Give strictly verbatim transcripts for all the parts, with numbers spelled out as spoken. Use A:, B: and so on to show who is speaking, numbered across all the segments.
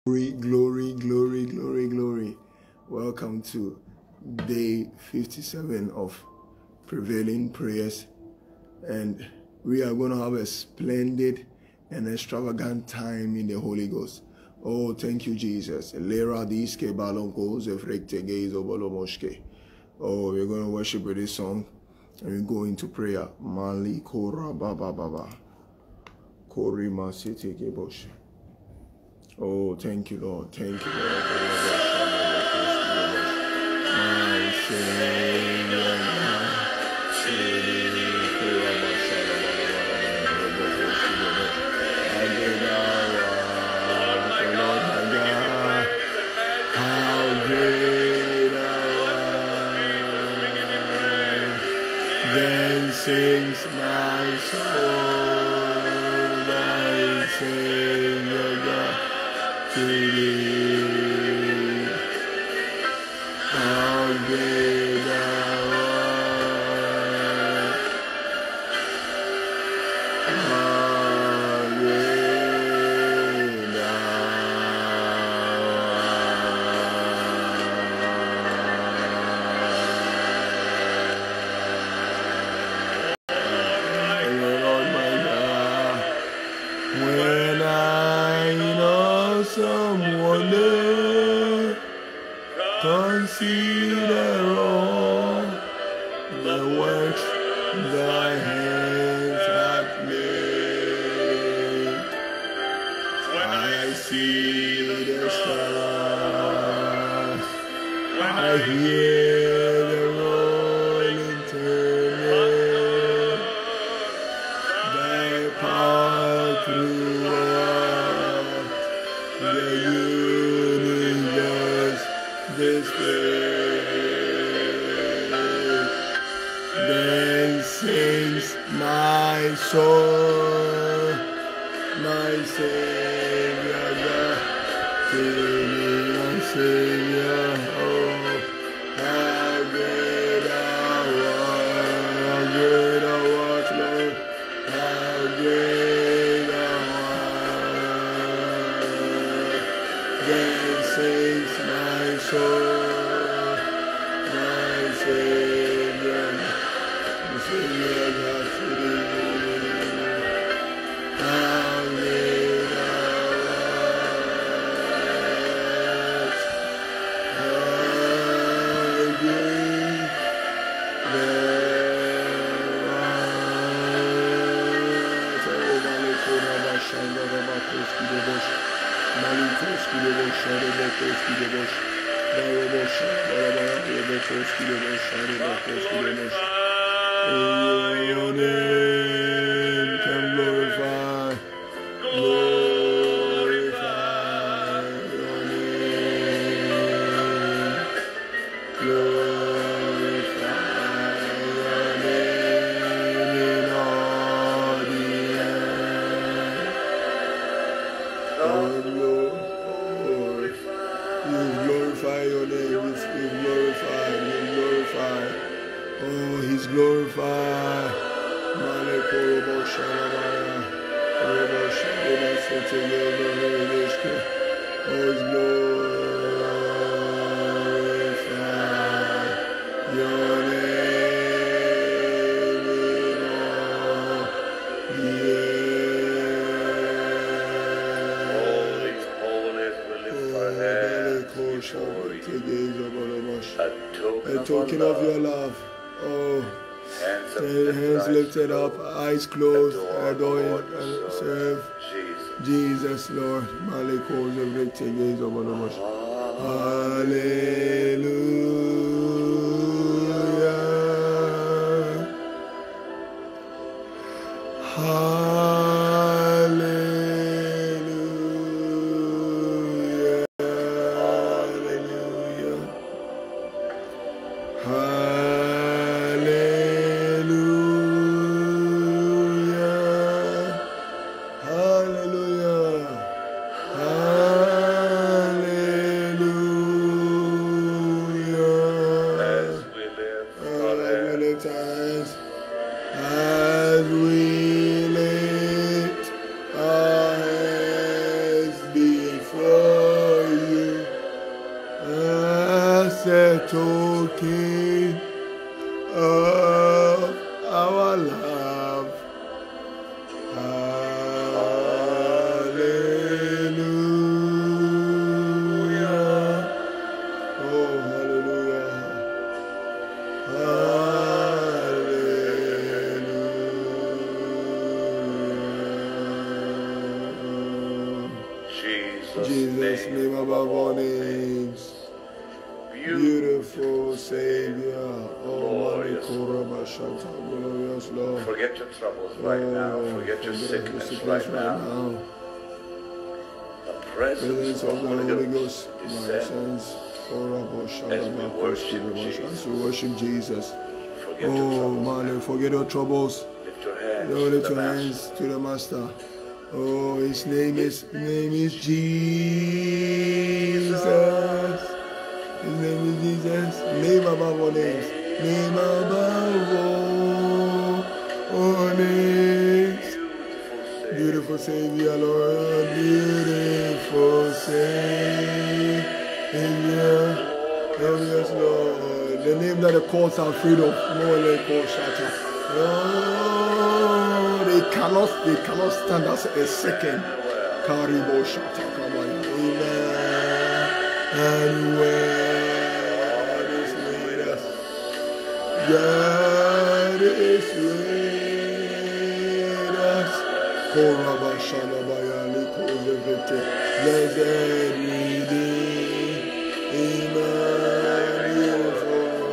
A: Glory, glory, glory, glory, glory. Welcome to day fifty-seven of Prevailing Prayers. And we are going to have a splendid and extravagant time in the Holy Ghost. Oh, thank you, Jesus. Oh, we're going to worship with this song and we go into prayer. Mali Kora Baba Baba. Kori Masiti Kebosh. Oh, thank you, Lord. Thank you, Lord. My Savior, how great thou art. Then sings my soul, my Savior God. To thee, how great thou art, how great thou art. Lord my God, when I know some wonder, consider all the works thy hands have made. I see the stars, I hear the rolling thunder, thy power throughout the universe displayed. Then sings my soul, my Savior God, to me, my Savior. Oh, how great thou art, how great thou art, Lord, how great thou art. Then sings my soul, my Savior, my Savior God, to thee. How great thou art, how great thou art. Oh, Malekura Bashanda Rabakoski de Bosh, Malikoski de Bosh, Rabakoski de Bosh, Rabakoski de Bosh, Rabakoski de Bosh. Your name can glorify, glorify your name, glorify your name in all the earth. Oh Lord, you glorify your name, you glorify, you glorify. Oh, he's glorified. Malekorobo Shalabaya. Robo Shalabaya Setele Robo. Oh, he's glorified. Your name in all the earth.
B: Holy, holy, we lift our hands before you.
A: A token of your love. Oh, the hands lifted up, eyes closed, adore and serve Jesus, Lord. Hallelujah. Hallelujah. Hallelujah. Jesus, name above all names. Beautiful Savior, oh, glorious Lord.
B: Forget your troubles right now. Forget your sickness right now. The presence of the Holy Ghost descends as we worship Jesus.
A: We worship Jesus.
B: Forget your
A: Oh,
B: troubles.
A: man, forget your troubles.
B: Lift your hands
A: Lord,
B: to
A: lift
B: the
A: your
B: Master.
A: hands to the Master. Oh, His name is His name is Jesus. His name is Jesus. Name above all names. Name above all, all names. Beautiful Savior, Lord. Beautiful Savior. Glorious Lord. The name that the courts are afraid of. More like Shatta. Oh, they cannot, they cannot stand us a second. Karibo Shatta Kabaya. Amen. And where is with us? God is with us. Koraba Shalabaya Likozevete. Blessed Redeemer. Emmanuel.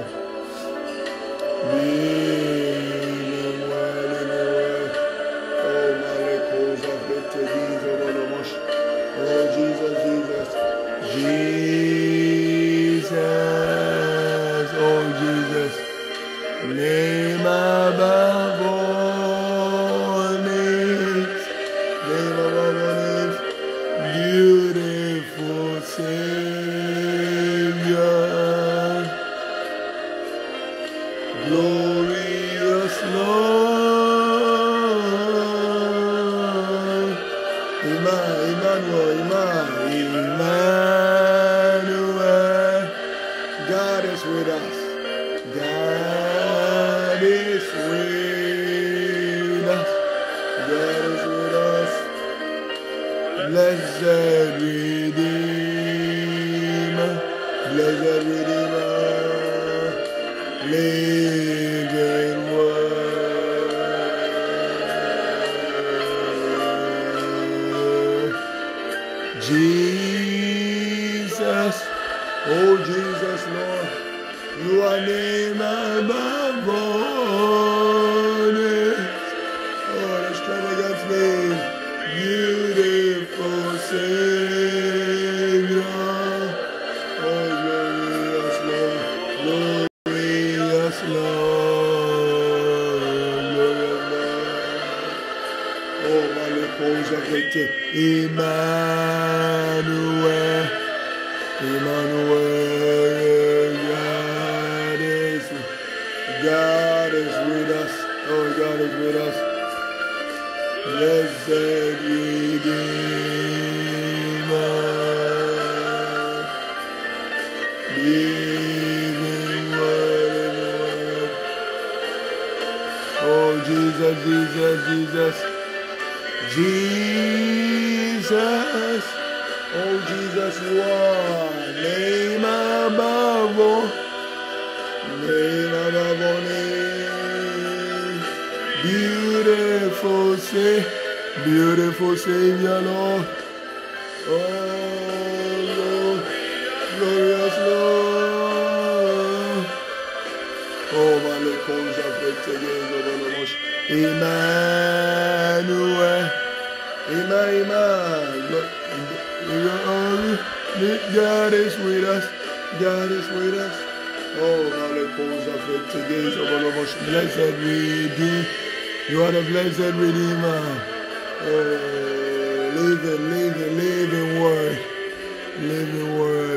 A: Oh, Jesus, Jesus, Jesus, oh, Jesus, name above all names, name above all names, beautiful Savior, glorious Lord, Emmanuel, Emmanuel, God is with us. God is with us. God is with us. Blessed Redeemer, blessed Redeemer, living Word. Jesus, oh Jesus, Lord, you are name above all names. Oh, the extravagant name, beautiful Savior. Oh, glorious Lord, glorious Lord, glorious Lord. Oh, Malekosa Vete, Emmanuel, Emmanuel, God is, God is with us. Oh, God is with us. Blessed Redeemer, living Word. Oh, Jesus, Jesus, Jesus, Jesus. Oh, Jesus, you are name above all, name above all names. Beautiful Savior, beautiful Savior, Lord. Oh, Lord, glorious Lord. Oh, my Lord, Emmanuel, Emmanuel. God is with us. God is with us. Oh, blessed Redeemer. You are the blessed Redeemer. Oh, living, living, living Word. Living Word.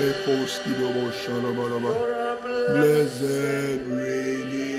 A: Blessed Redeemer.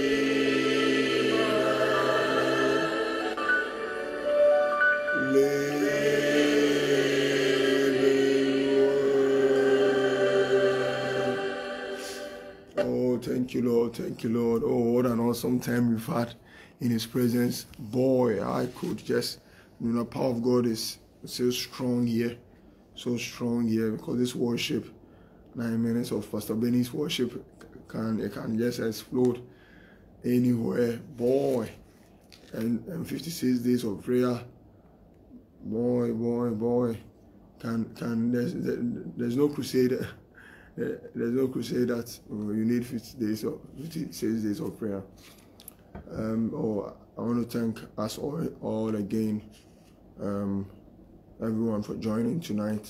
A: Thank you, Lord. Thank you, Lord. Oh, what an awesome time we've had in His presence. Boy, I could just, you know, the power of God is so strong here. So strong here because this worship, nine minutes of Pastor Benny's worship, can it can just explode anywhere. Boy, and, and fifty-six days of prayer. Boy, boy, boy. can can there's there's no crusade. There's no crusade that you need fifty days of fifty-six days of prayer. Um, or I want to thank us all, all again, um, everyone for joining tonight.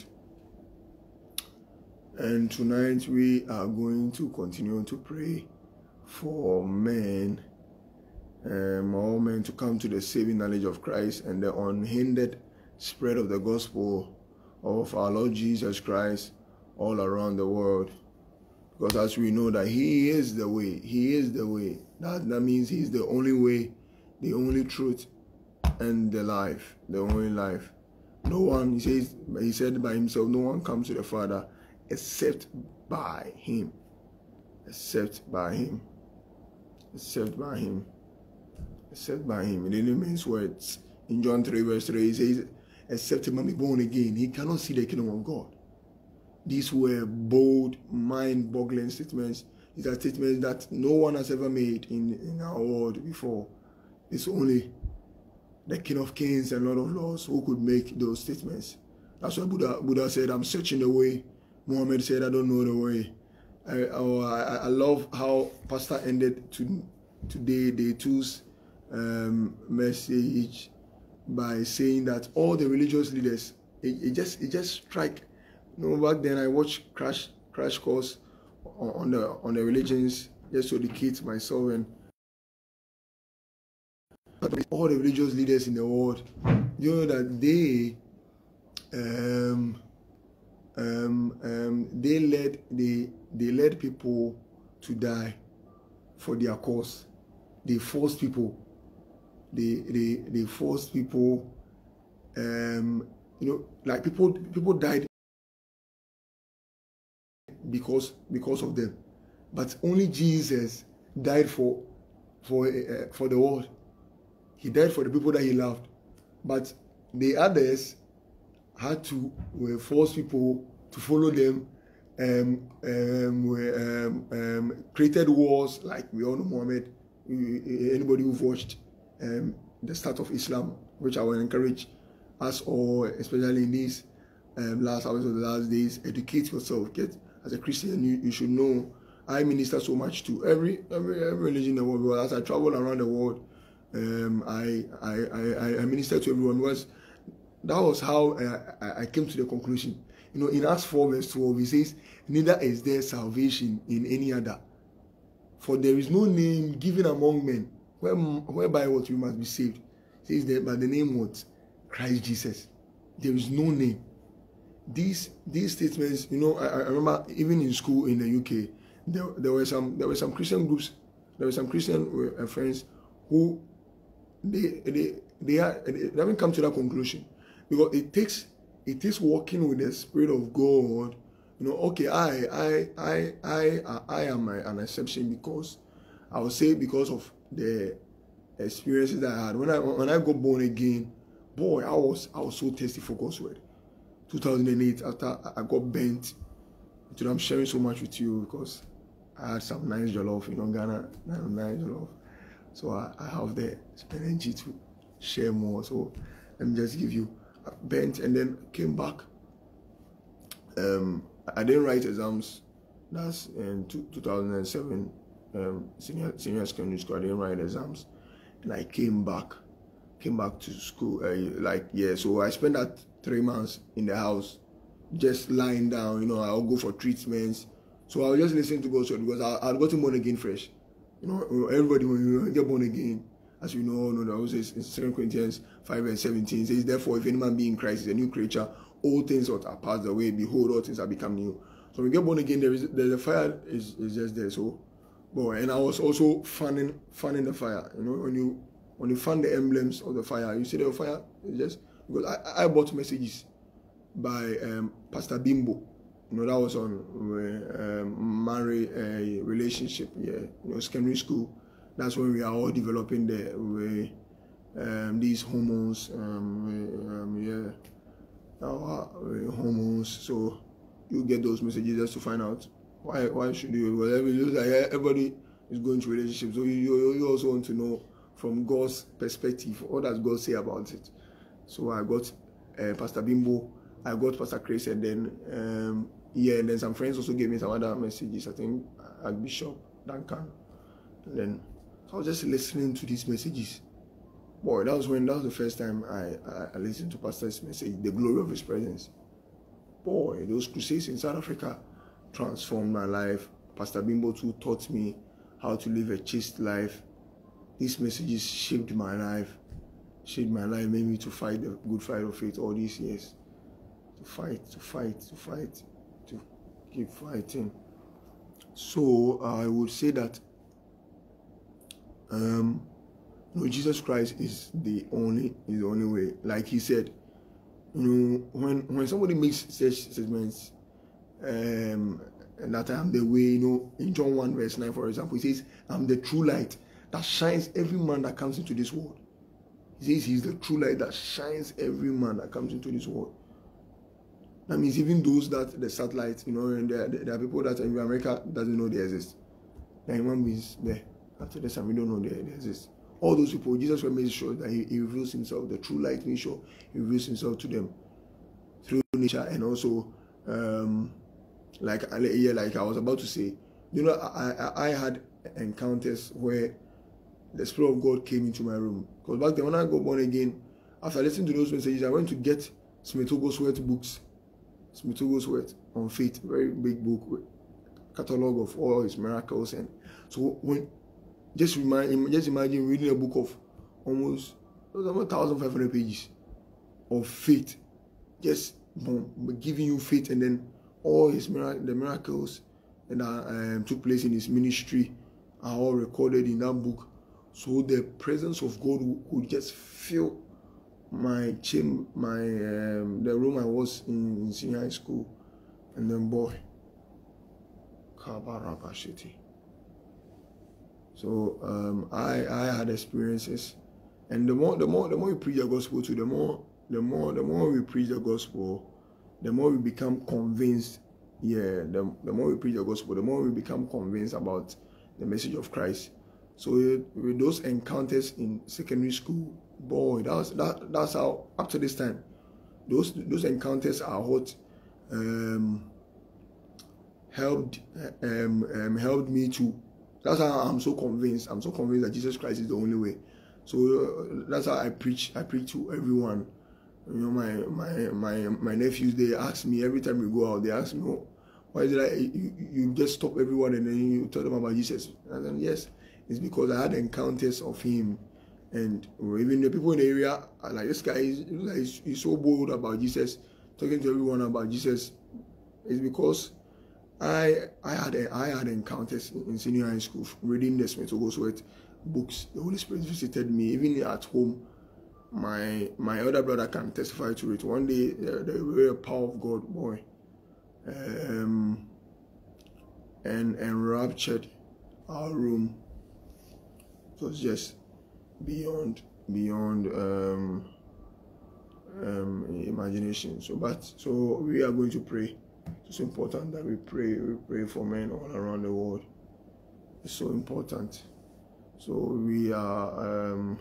A: And tonight we are going to continue to pray for men, um, all men to come to the saving knowledge of Christ and the unhindered spread of the gospel of our Lord Jesus Christ all around the world. Because as we know that He is the way, He is the way. That, that means He is the only way, the only truth, and the life, the only life. No one, He says, He said by Himself, no one comes to the Father except by Him. Except by Him. Except by Him. Except by Him. It only means words. In John three verse three, He says, except a man be born again, he cannot see the kingdom of God. These were bold, mind-boggling statements. These are statements that no one has ever made in, in our world before. It's only the King of Kings and Lord of Lords who could make those statements. That's why Buddha, Buddha said, I'm searching the way. Muhammad said, I don't know the way. I, I, I love how Pastor ended to, today, day two's um, message by saying that all the religious leaders, it, it just it just strike. You know, back then I watched crash crash course on, on the on the religions just to educate myself, and all the religious leaders in the world, you know that they um um um they led they they led people to die for their cause. They forced people. They they they forced people. Um, you know, like people people died because because of them, but only Jesus died for for uh, for the world. He died for the people that He loved, but the others had to uh, force people to follow them. Um, um, um, um, created wars like we all know Muhammad. Anybody who've watched um, the start of Islam, which I will encourage us all, especially in these um, last hours of the last days, educate yourself. Get as a Christian, you, you should know. I minister so much to every every, every religion in the world. Because as I travel around the world, um, I, I I I minister to everyone. Because that was how I, I came to the conclusion. You know, in Acts four verse twelve, it says, "Neither is there salvation in any other, for there is no name given among men where, whereby what you must be saved." It says that by the name what? Christ Jesus. There is no name. These these statements, you know, I, I remember even in school in the U K, there there were some there were some Christian groups, there were some Christian uh, friends who they they they, are, they haven't come to that conclusion, because it takes it takes walking with the Spirit of God. You know, okay, I I I I I am a, an exception, because I would say because of the experiences that I had when I when I got born again. Boy, I was I was so thirsty for God's word. two thousand eight, after I got bent, today I'm sharing so much with you because I had some nice jollof, you know, Ghana, nice jollof. So I, I have the energy to share more. So let me just give you a bent, and then came back. Um, I didn't write exams. That's in two, two thousand seven, um, senior senior secondary school. I didn't write exams, and I came back. Came back to school, uh, like, yeah, so I spent that three months in the house, just lying down, you know, I'll go for treatments. So I'll just listen to God's word, because I, I'd gotten born again fresh. You know, everybody, when you get born again, as we know, know that also in Second Corinthians five and seventeen, it says, therefore, if any man be in Christ is a new creature, all things are passed away, behold, all things have become new. So when we get born again, there is there's a fire is, is just there. So, boy, and I was also fanning, fanning the fire, you know, when you When you find the emblems of the fire, you see the fire. It's just because I, I bought messages by um, Pastor Bimbo. You know, that was on uh, um, marriage uh, relationship. Yeah, you know, secondary school. That's when we are all developing the uh, um, these hormones. Um, um, yeah, our uh, hormones. So you get those messages just to find out why why should you? Well, everybody is going through relationships, so you you also want to know from God's perspective, what does God say about it? So I got uh, Pastor Bimbo I got Pastor Chris, and then um, yeah, and then some friends also gave me some other messages. I think Archbishop Duncan. And then I was just listening to these messages. Boy, that was when that was the first time I, I, I listened to Pastor's message, the glory of his presence. Boy, those crusades in South Africa transformed my life. Pastor Bimbo too taught me how to live a chaste life. These messages shaped my life, shaped my life, made me to fight the good fight of faith all these years. To fight, to fight, to fight, to keep fighting. So uh, I would say that um, you know, Jesus Christ is the only is the only way. Like he said, you know, when when somebody makes such statements, um, that I am the way, you know, in John one verse nine, for example, he says, "I'm the true light that shines every man that comes into this world." He says he's the true light that shines every man that comes into this world. That means even those that the satellites, you know, and there, there are people that in America doesn't know they exist. The human beings there, after this time, we don't know they, they exist. All those people, Jesus will make sure that he, he reveals himself, the true light, make sure he reveals himself to them through nature, and also, um, like, yeah, like I was about to say, you know, I, I, I had encounters where the Spirit of God came into my room. Because back then, when I got born again, after listening to those messages, I went to get Smith Wigglesworth books. Smith Wigglesworth on faith, very big book with catalog of all his miracles. And so when just remind, just imagine reading a book of almost one thousand five hundred pages of faith, just boom, giving you faith, and then all his mirac- the miracles that um, took place in his ministry are all recorded in that book. So the presence of God would just fill my chamber, my um, the room I was in, in senior high school, and then boy, Kabarabashiti. So um, I I had experiences, and the more the more the more we preach the gospel to, the more the more the more we preach the gospel, the more we become convinced. Yeah, the the more we preach the gospel, the more we become convinced about the message of Christ. So with those encounters in secondary school, boy, that was, that that's how up to this time, those those encounters are what um, helped um, um, helped me to. That's how I'm so convinced. I'm so convinced that Jesus Christ is the only way. So uh, that's how I preach. I preach to everyone. You know, my my my my nephews, they ask me every time we go out. They ask me, oh, why is it that you, you just stop everyone and then you tell them about Jesus? And then yes. It's because I had encounters of him, and even the people in the area are like, this guy is like, he's, he's so bold about Jesus, talking to everyone about Jesus. It's because I I had a, I had encounters in senior high school, reading the Smith Wigglesworth books. The Holy Spirit visited me, even at home. My my elder brother can testify to it. One day, the, the real power of God, boy, um, and enraptured our room. It was just beyond beyond um, um, imagination. So, but so we are going to pray. It's important that we pray. We pray for men all around the world. It's so important. So we are. Um,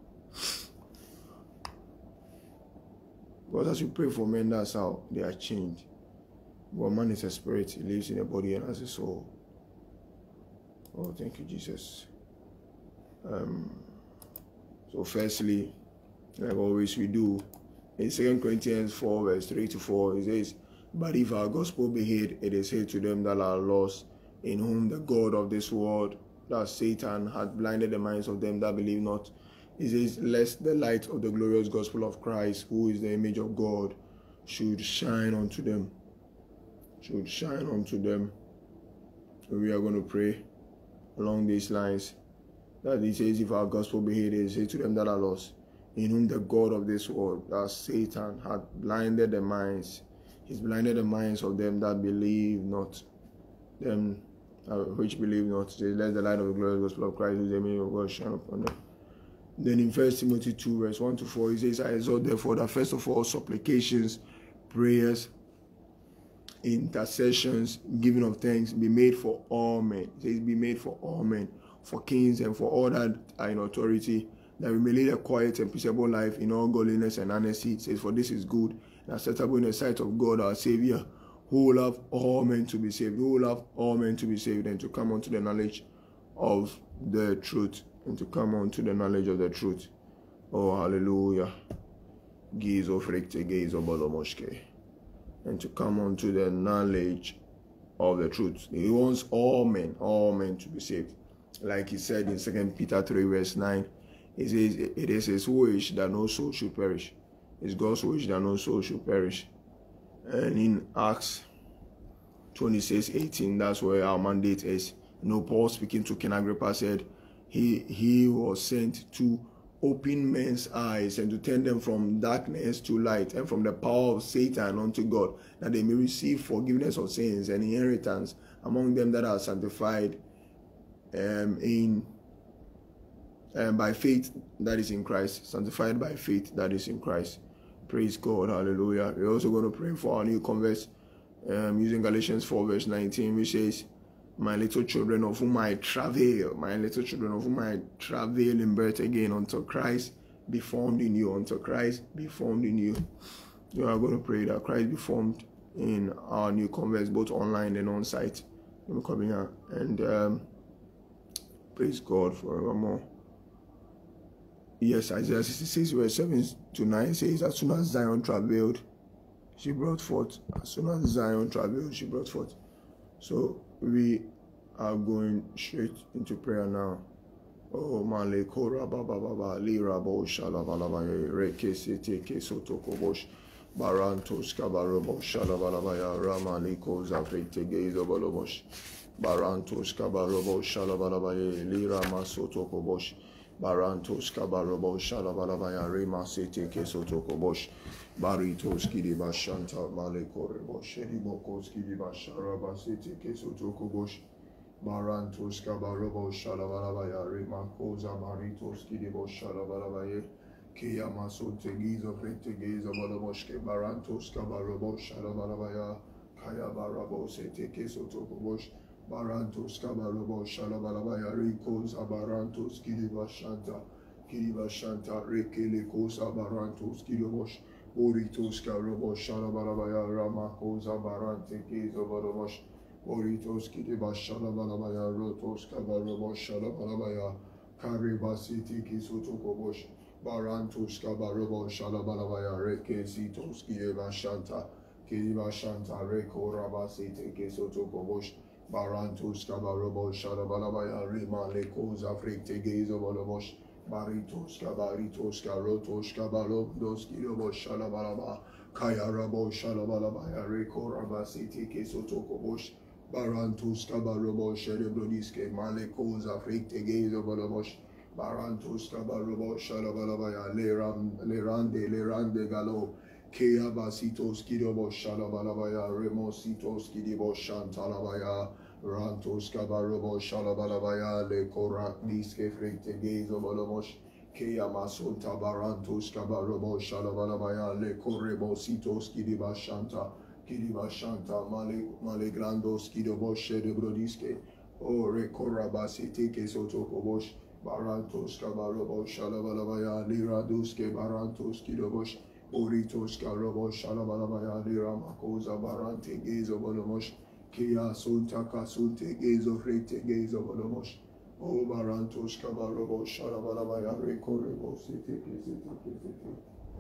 A: because as we pray for men, that's how they are changed. But man is a spirit; he lives in a body and has a soul. Oh, thank you, Jesus. Um, so firstly, like always we do, in Second Corinthians four verse three to four, it says, "But if our gospel be hid, it is hid to them that are lost, in whom the God of this world, that Satan, hath blinded the minds of them that believe not. It says, lest the light of the glorious gospel of Christ, who is the image of God, should shine unto them." Should shine unto them. So we are going to pray along these lines. That he says, if our gospel be hid, it is to them that are lost, in whom the God of this world, that Satan, hath blinded the minds. He's blinded the minds of them that believe not. Them uh, which believe not. Says, let the light of the glorious gospel of Christ, who is the image of God, shine upon them. Then in First Timothy two, verse one to four, he says, I exhort therefore that first of all supplications, prayers, intercessions, giving of thanks be made for all men. It says, be made for all men, for kings and for all that are in authority, that we may lead a quiet and peaceable life in all godliness and honesty. It says, for this is good and acceptable in the sight of God our Savior, who will have all men to be saved, who will have all men to be saved, and to come unto the knowledge of the truth, and to come unto the knowledge of the truth. Oh, hallelujah. Gaze of Rekte, gaze of Bolomoshke, and to come unto the knowledge of the truth. He wants all men, all men to be saved. Like he said in Second Peter three, verse nine, he says, it is his wish that no soul should perish. It's God's wish that no soul should perish. And in Acts twenty-six, eighteen, that's where our mandate is. You know, Paul speaking to King Agrippa said, he, he was sent to open men's eyes and to turn them from darkness to light and from the power of Satan unto God, that they may receive forgiveness of sins and inheritance among them that are sanctified um, in um, by faith that is in Christ, sanctified by faith that is in Christ. Praise God, hallelujah. We're also going to pray for our new converts um, using Galatians four, verse nineteen, which says, my little children of whom I travail, my little children of whom I travail in birth again, until Christ be formed in you, until Christ be formed in you. We are going to pray that Christ be formed in our new converts, both online and on site. And um, praise God forevermore. Yes, Isaiah sixty-six, verse seven to nine says, as soon as Zion travailed, she brought forth. As soon as Zion travailed, she brought forth. So we are going straight into prayer now. Oh, Male Kora Baba Baba, Lira Bo Shalabalabaya, Reke Sete Sotoko Bosh, Barantos Kabarobo Shalabalabaya, Ramaliko Zafrete Gazobolobosh, Barantos Kabarobo Shalabalabaya, Lira Masotoko Bosh, Barantos Kabarobo Shalabalabaya, Rema Sete Sotoko Bosh, Baritos Kidiba Shanta, Malekorebo, Shedibokos Kidiba Sharaba Sete Sotoko Bosh, Barantos Kabarobo Shalabalabaya, Rema Koza Maritos Kidibo Shalabalabaya, Kia Masonte Gizo Frente Gizo Balaboshke, Barantos Kabarobo Shalabalabaya, Kaya Barabo Sete Sotoko Bosh, Barantos Kabarobo Shalabalabaya, Rikos Abarantos Kidiba Shanta, Kidiba Shanta, Rekele Kosa Barantos Kidibosh, Boritos Karobo Shalabalabaya, Ramakos Abarante Gizo Balabosh, Boritos Kidiba Shalabalabaya, Rotos Kabarobo Shalabalabaya, Kariba City Kisotoko Bosh, Barantos Kabarobo Shalabalabaya, Reke Sitos Kidiba Shanta, Kidiba Shanta, Reko Rabasite Kisotoko Bosh, Barantos Kabarobo Shalabalabaya, Rima Lekos Afrikte Gezo Bolobosh, Baritos Kabaritos Karotos Kabalobdos Kidobo Shalabalaba, Kaya Rabo Shalabalabaya, Reko Rabasite Kisotoko Bosh, Barantos Kabarobo Sherebrodiske, Malekos Afrikte Gezo Bolobosh, Barantos Kabarobo Shalabalabaya, Lerande, Lerande Galo, Kea Basitos Kidobo Shalabalabaya, Remositos Kidibo Shantalabaya, Rantos Kabarobo Shalabalabaya, Le Korak Diske Frekte Gezo Bolomosh, Kea Masunta Barantos Kabarobo Shalabalabaya, Le Korebo Sitos Kidiba Shanta, Kidiba Shanta, Male Malegrandos Kidobo Shedebrodiske, O Rekorabasi Teke Sotokobosh, Barantos Kabarobo Shalabalabaya, Lira Duske Barantos Kidobosh, Oritos Karobo Shalabalabaya, Lira Makosa Barante Gezo Bolomosh, Kia Sunta Kasunte Gezo Frete Gezo Bolomosh, O Barantos Kabarobo Shalabalabaya, Rekorebo Sete Sete Sete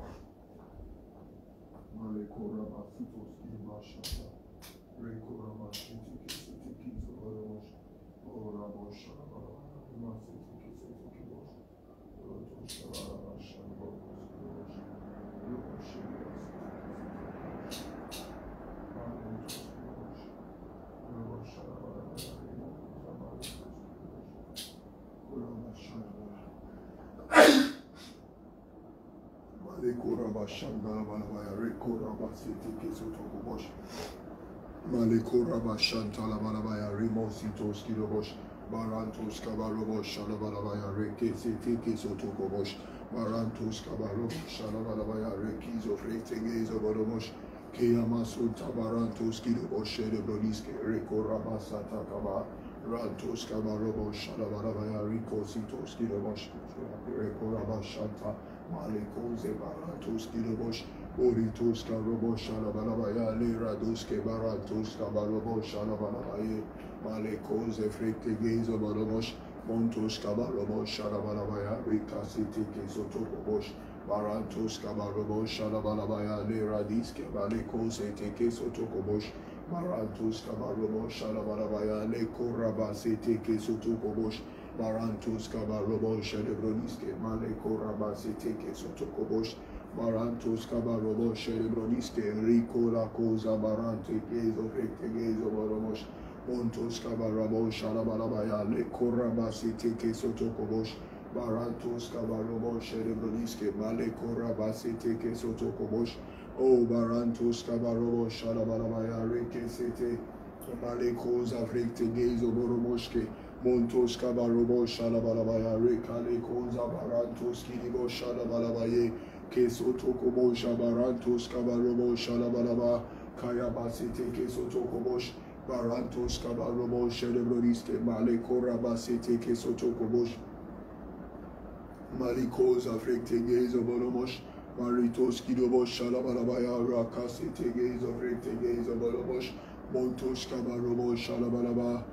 A: Malekoraba Sitos Kiba Shanta, Rekoraba Sete Sete Kizo Bolomosh, O Rabo Shalabalabaya, Masete Sete Kibosh, Rotos Kabaraba Shalabalabaya, Malekora Shanda Balabaya, Rekora Basiti Kisotoko Bosh, Malekora Bashanta Balabaya, Remositos Kidobosh, Barantos Kabarobo Shalabalabaya, Reke Siti Kisotoko Bosh, Barantos Kabarobo Shalabalabaya, Rekizo Frete Gezo Bolomosh, Keamasunta Barantos Kidobosh, Brodiske, Rekora Basata Kaba, Rantos Kabarobo Shalabalabaya, Rico Sitos Kidobosh, Rekora Bashanta. Malekose Barantos Kidobosh, Boritos Karobo Shalabalabaya, Liraduske Baratos Kabarobo Shalabalabaye, Malekos Efrekte Gezo Borobosh, Montos Kabarobo Shalabalabaya, Rika City Kesotokobosh, Barantos Kabarobo Shalabalabaya, Liradiske Balekos Eteke Sotokobosh, Barantos Kabarobo Shalabalabaya, Leko Rabase Teke Sotokobosh, Barantos Kabarobo Shalabroniske, Maleko Rabase Teke Sotokobosh, Barantos Kabarobo Shelebroniske, Rico La Cosa Barante, Gezo Recte Gezo Boromosh, Montos Kabarabo Shalabalabaya, Le Korabasi Teke Sotokobosh, Barantos Kabarobo Shelebroniske, Male Korabasi Teke Sotokobosh, O Barantos Kabarobo Shalabalabaya, Reke Sete, Male Cosa Recte Gezo Boromoshke, Montos Kabarobo Shalabalabaya, Rekale Cosa Barantos Kiribo Shalabalabaye, Kesotokobo Shabarantos Kabarobo Shalabalaba, Kayabasete Kesotokobosh, Barantos Kabarobo Shelebroniske, Malekora Basete Kesotokobosh, Malikos Afrekte Gezo Bolomosh, Maritos Kidobo Shalabalabaya, Rakasete Gezo Afrekte Gezo Bolomosh, Montos Kabarobo Shalabalaba,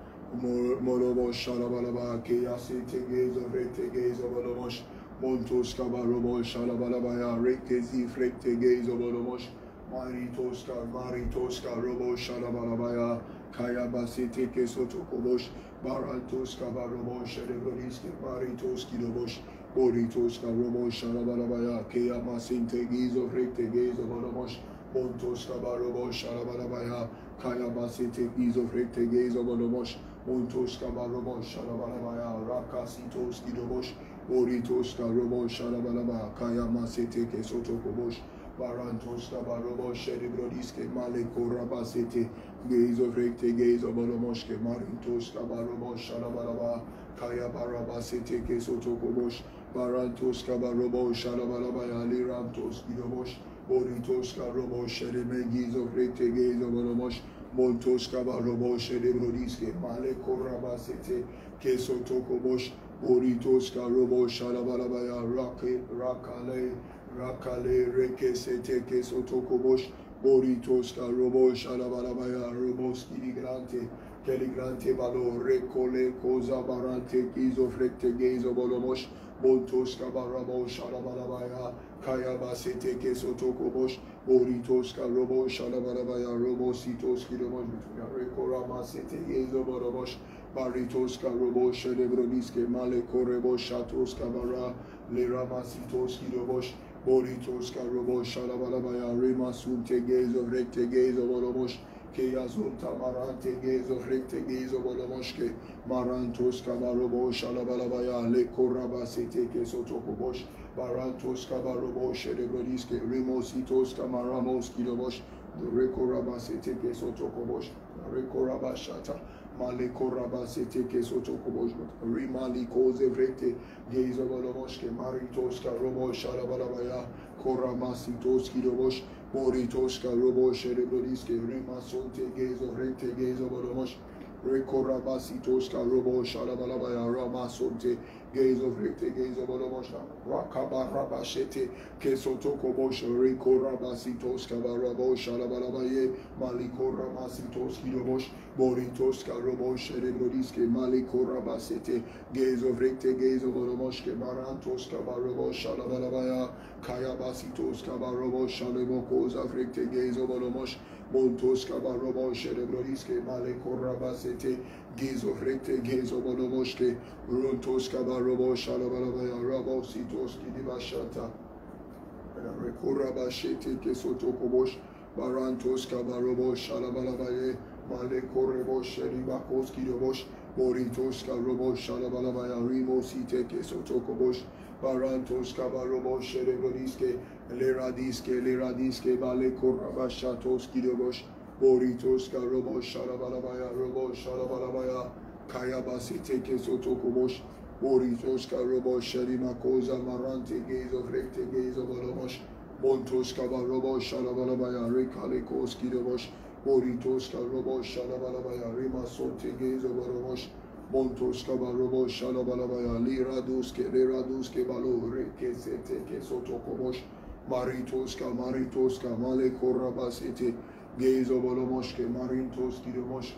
A: Morobo Shalabalaba, Kayasete Gezo Afrekte Gezo Bolomosh, Montos Kabarobo Shalabalabaya, Rekezi Frekte Gezo Bolomosh, Maritos Maritos Karobo Shalabalabaya, Kayabasete Kesotokobosh, Barantos Kabarobo Shelebroniske, Maritos Kidobosh, Boritos Karobo Shalabalabaya, Kayamasinte Gezo Frekte Gezo Bolomosh, Montos Kabarobo Shalabalabaya, Kayabasete Gezo Frekte Gezo Bolomosh, Montos Kabarobo Shalabalabaya, Rakasitos Kidobosh, Boritos Karobo Shalabalaba, Kayamasete Kesotokobosh, Barantos Kabarobo Shelebroniske, Maleko Rabasete, Gezo Frekte Gezo Bolomoshke, Marintos Kabarobo Shalabalaba, Kayabarabasete Kesotokobosh, Barantos Kabarobo Shalabalabaya, Lirantos Kidobosh, Boritos Karobo Sheleme Gezo Frekte Gezo Bolomosh, Montos Kabarobo Shelebroniske, Maleko Rabasete Kesotokobosh, Boritos Karobo Shalabalabaya, Rake, Rakale, Rakale, Reke Sete Kesotokobosh, Boritos Karobo Shalabalabaya, Robos Kiligrante, Keligrante Balo, Rekole, Koza Barante, Gizo Frekte Gezo Bolomosh, Montos Kabarabo Shalabalabaya, Kayabasete Kesotokobosh, Boritos Karobo Shalabalabaya, Robositos Kilomosh, Rekorama Sete Gezo Bolomosh, Baritos Karobo Shelebroniske, Male Korebo Shatos Kabara, Leramasitos Kilobosh, Boritos Karobo Shalabalabaya, Remasunte Gezo Rekte Gezo Bolomosh, Keyazunta Marante Gezo Rekte Gezo Bolomoshke, Marantos Kabarobo Shalabalabaya, Le Korabasete Kesotokobosh, Barantos Kabarobo Shelebroniske, Remositos Kamaramos Kilobosh, Rekorabasete Kesotokobosh, Rekorabashata, Maleko Rabasete Kesotokobosh, Rimali Koze Vrekte, Gezo Bolomoshke, Maritos Karobo Shalabalabaya, Koramasitos Kilobosh, Boritos Karobo Shelebroniske, Remasonte Gezo Vrekte Gezo Bolomosh, Rekorabasitos Karobo Shalabalabaya, Ramasonte Gezo Vrekte Gezo Bolomosh, Rakabarabashete Kesotokobosh, Rekorabasitos Kabarabo Shalabalabaye, Maliko Ramasitos Kilobosh, Boritos Karobo Shelebroniske, Maliko Rabasete Gezo Vrekte Gezo Bolomoshke, Marantos Kabarobo Shalabalabaya, Kayabasitos Kabarobo Shalemokoza Vrekte Gezo Bolomosh, Montos Kabarobo Shelebroniske, Maleko Rabasete Gezo Vrekte Gezo Bolomoshke, Rontos Kabarobo Shalabalabaya, Rabositos Kidibashata, Rekorabashete Kesotokobosh, Barantos Kabarobo Shalabalabaye, Maleko Rebo Shelibakos Kidobosh, Boritos Karobo Shalabalabaya, Rimosite Kesotokobosh, Barantos Kabarobo Shelebroniske, Leradiske, Leradiske, Baleko Rabashatos Kidobosh, Boritos Karobo Shalabalabaya, Robo Shalabalabaya, Kayabasite Kesotokobosh, Boritos Karobo Shelimakoza Marante Gezo Frekte Gezo Bolomosh, Montos Kabarobo Shalabalabaya, Rekalekos Kidobosh, Boritos Karobo Shalabalabaya, Rimasonte Gezo Bolomosh, Montos Kabarobo Shalabalabaya, Liraduske, Liraduske Balo, Rekesete Kesotokobosh, Maritoska, Maritoska, Male Korabasete, Gezo Bolomoshke, Marintos Kidomosh,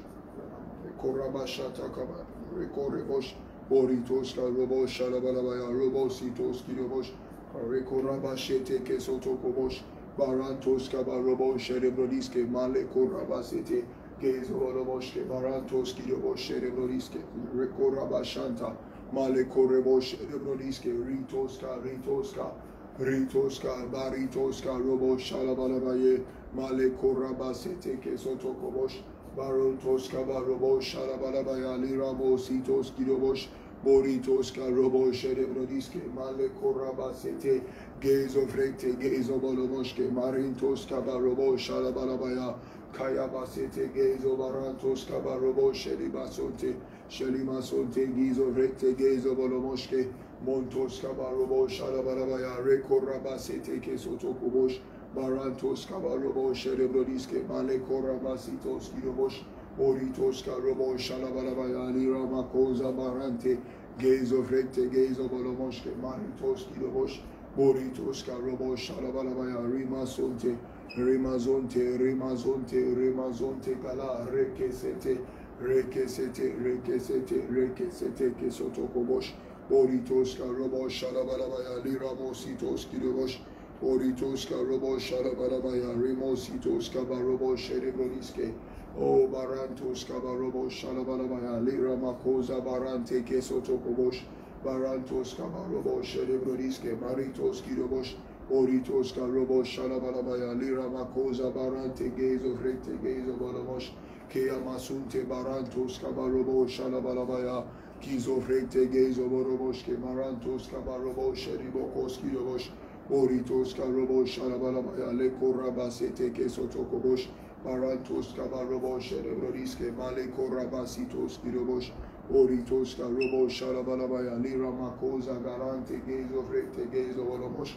A: Korabashata Kaba, Rekorebosh, Boritoska, Robo Shalabalabaya, Robo Sitos Kidobosh, Rekorabashete, Kesotokobosh, Barantoska, Robo Sherebrodiske, Male Korabasete, Gezo Bolomoshke, Barantos Kidobosh, Sherebrodiske, Rekorabashanta, Male Korebosh, Sherebrodiske, Ritoska, Ritoska, Ritoska, Baritoska, Robo Shalabalabaye, Male Korabasete, Kesotokobosh, Barontoska, Robo Shalabalabaya, Liramo, Sitos, Kidobosh, Boritoska, Robo Sherebrodiske, Male Korabasete, Gezo Frekte, Gezo Bolomoshke, Marintoska, Robo Shalabalabaya, Kaya Basete, Gezo Barantoska, Robo Shelibasonte, Shelimasonte, Gizo Frekte, Gezo Bolomoshke, Montoska, Robo Shalabalabaya, Rekorabasete, Kesotokobosh, Barantoska, Robo Sherebrodiske, Male Korabasitos, Kidobosh, Oritoska, Robo Shalabalabaya, Lira Makoza, Barante, Gezo Frekte, Gezo Bolomoshke, Maritos, Kidobosh, Boritoska, Robo Shalabalabaya, Rimasonte, Rimazonte, Rimazonte, Rimazonte, Gala, Rekesete, Rekesete, Rekesete, Rekesete, Kesotokobosh, Boritoska, Robo Shalabalabaya, Lira Mositos, Kidobosh, Boritoska, Robo Shalabalabaya, Rimositoska, Robo Sherebrodiske, O Barantoska, Robo Shalabalabaya, Lira Makoza, Barante, Kesotokobosh, Barantoska, Robo Sherebrodiske, Maritos, Kidobosh, Oritoska, Robo Shalabalabaya, Lira Makoza, Barante, Gezo Frekte, Gezo Bolomosh, Kea Masunte, Barantoska, Robo Shalabalabaya, Kizo Frekte, Gezo Bolomoshke, Marantoska, Robo Sheribokos, Kidobosh, Oritoska, Robo Shalabalabaya, Leko Rabasete, Kesotokobosh, Barantoska, Robo Sherebrodiske, Maleko Rabasitos, Kidobosh, Oritoska, Robo Shalabalabaya, Lira Makoza, Garante, Gezo Frekte, Gezo Bolomosh,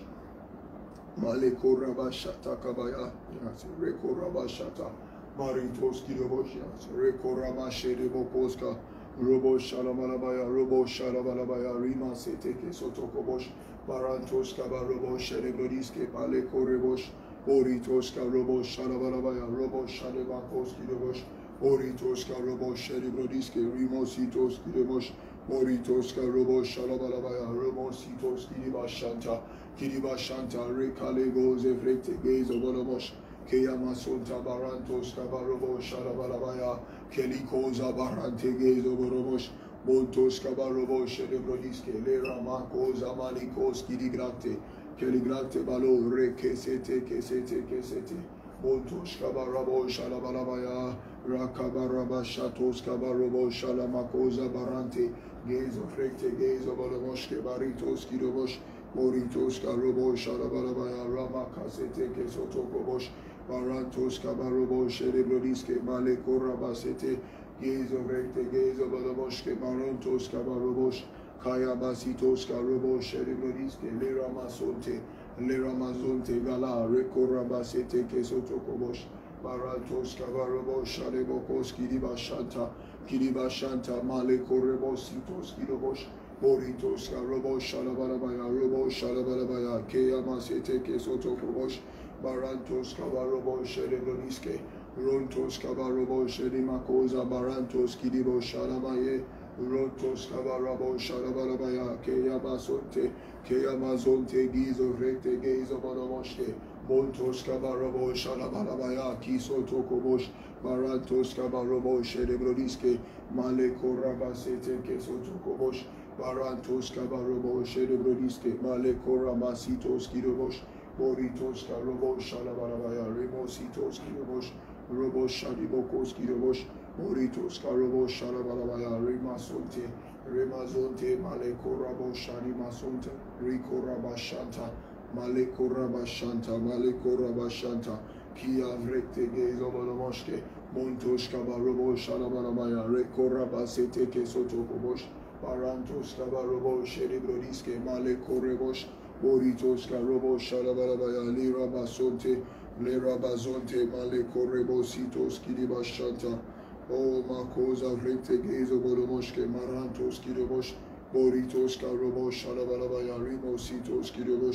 A: Maleko Rabashata Kabaya, Reko Rabashata, Maritos Kidobosh, Reko Rabashere Bokoska, Robo Shalabalabaya, Robo Shalabalabaya, Rima Seteke Sotokobosh, Barantoska, Robo Sherebrodiske, Maleko Rebosh, Oritoska, Robo Shalabalabaya, Robo Shalebakos Kidobosh, Oritoska, Robo Sherebrodiske, Rimositos Kidobosh, Oritoska, Robo Shalabalabaya, Romositos Kidibashanta, Kidibashanta, Rekale Goze Frekte, Gezo Bolomosh, Keyamasonta, Barantoska, Robo Shalabalabaya, Kelikoza, Barante, Gezo Bolomosh, Montoska, Robo Sherebrodiske, Lera Makoza, Malikos Kidigrate, Keligrate Balo, Rekesete, Kesete, Kesete, Montoska, Robo Shalabalabaya, Rakabaraba Shatoska, Robo Shalamakoza, Barante, Gezo Frekte, Gezo Bolomoshke, Baritos Kidobosh, Moritoska, Robo Shalabalabaya, Ramakasete, Kesotokobosh, Barantoska, Robo Sherebrodiske, Maleko Rabasete, Gezo Frekte, Gezo Bolomoshke, Marontoska, Robosh, Kaya Basitoska, Robo Sherebrodiske, Lera Masonte, Lera Mazonte, Gala, Reko Rabasete, Kesotokobosh, Barantoska, Robo Shalebokos, Kidibashanta, Kidibashanta, Maleko Rebositos, Kidobosh, Boritoska, Robo Shalabalabaya, Robo Shalabalabaya, Kea Masete, Kesotokobosh, Barantoska, Robo Sherebrodiske, Rontoska, Robo Shedimakoza, Barantos, Kidibo Shalamaye, Rontoska, Robo Shalabalabaya, Kea Basonte, Kea Mazonte, Gizo Frekte, Gezo Bolomoshke, Montoska, Robo Shalabalabaya, Kiso Tokobosh, Barantoska, Robo Sherebrodiske, Maleko Rabasete, Keso Tokobosh, Barantoska, Robo Sherebrodiske, Maleko Ramasitos, Kidobosh, Boritoska, Robo Shalabalabaya, Remositos, Kidobosh, Robo Shadibokos, Kidobosh, Boritoska, Robo Shalabalabaya, Remasonte, Remazonte, Maleko Rabo Shadimasonte, Rico Rabashanta, Maleko Rabashanta, Maleko Rabashanta, Kia Vrekte Gezo Bolomoshke, Montoska, Robo Shalabalabaya, Reko Rabasete, Kesotokobosh, Barantoska, Robo Sherebrodiske, Maleko Rebosh, Boritoska, Robo Shalabalabaya, Lira Basonte, Lera Bazonte, Maleko Rebositos, Kidibashanta, O Makoza Vrekte Gezo Bolomoshke, Marantos Kidobosh, Boritoska, Robo Shalabalabaya, Rimositos Kidobosh,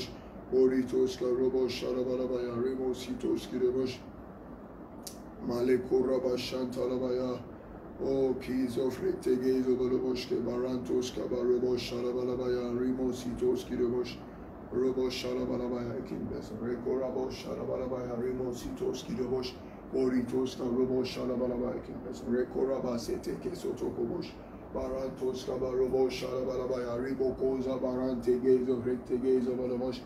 A: Boritos Karobo Shalabalabaya, Remositos Kirebosh, Malekoraba Shantalabaya, O keys of Rectegays of Boloboshke, Barantos Kabarobo Shalabalabaya, Remositos Kirebosh, Robo Shalabalabaya, Kimbes, Rekorabo Shalabalabaya, Remositos Kirebosh, Boritos Karobo Shalabalabaya, Kimbes, Rekoraba Sete Kesotokobosh. Barantos Kabarobo Shalabalabaya, Ribokoza Barante Gaze of Rectegays of Bolobosh,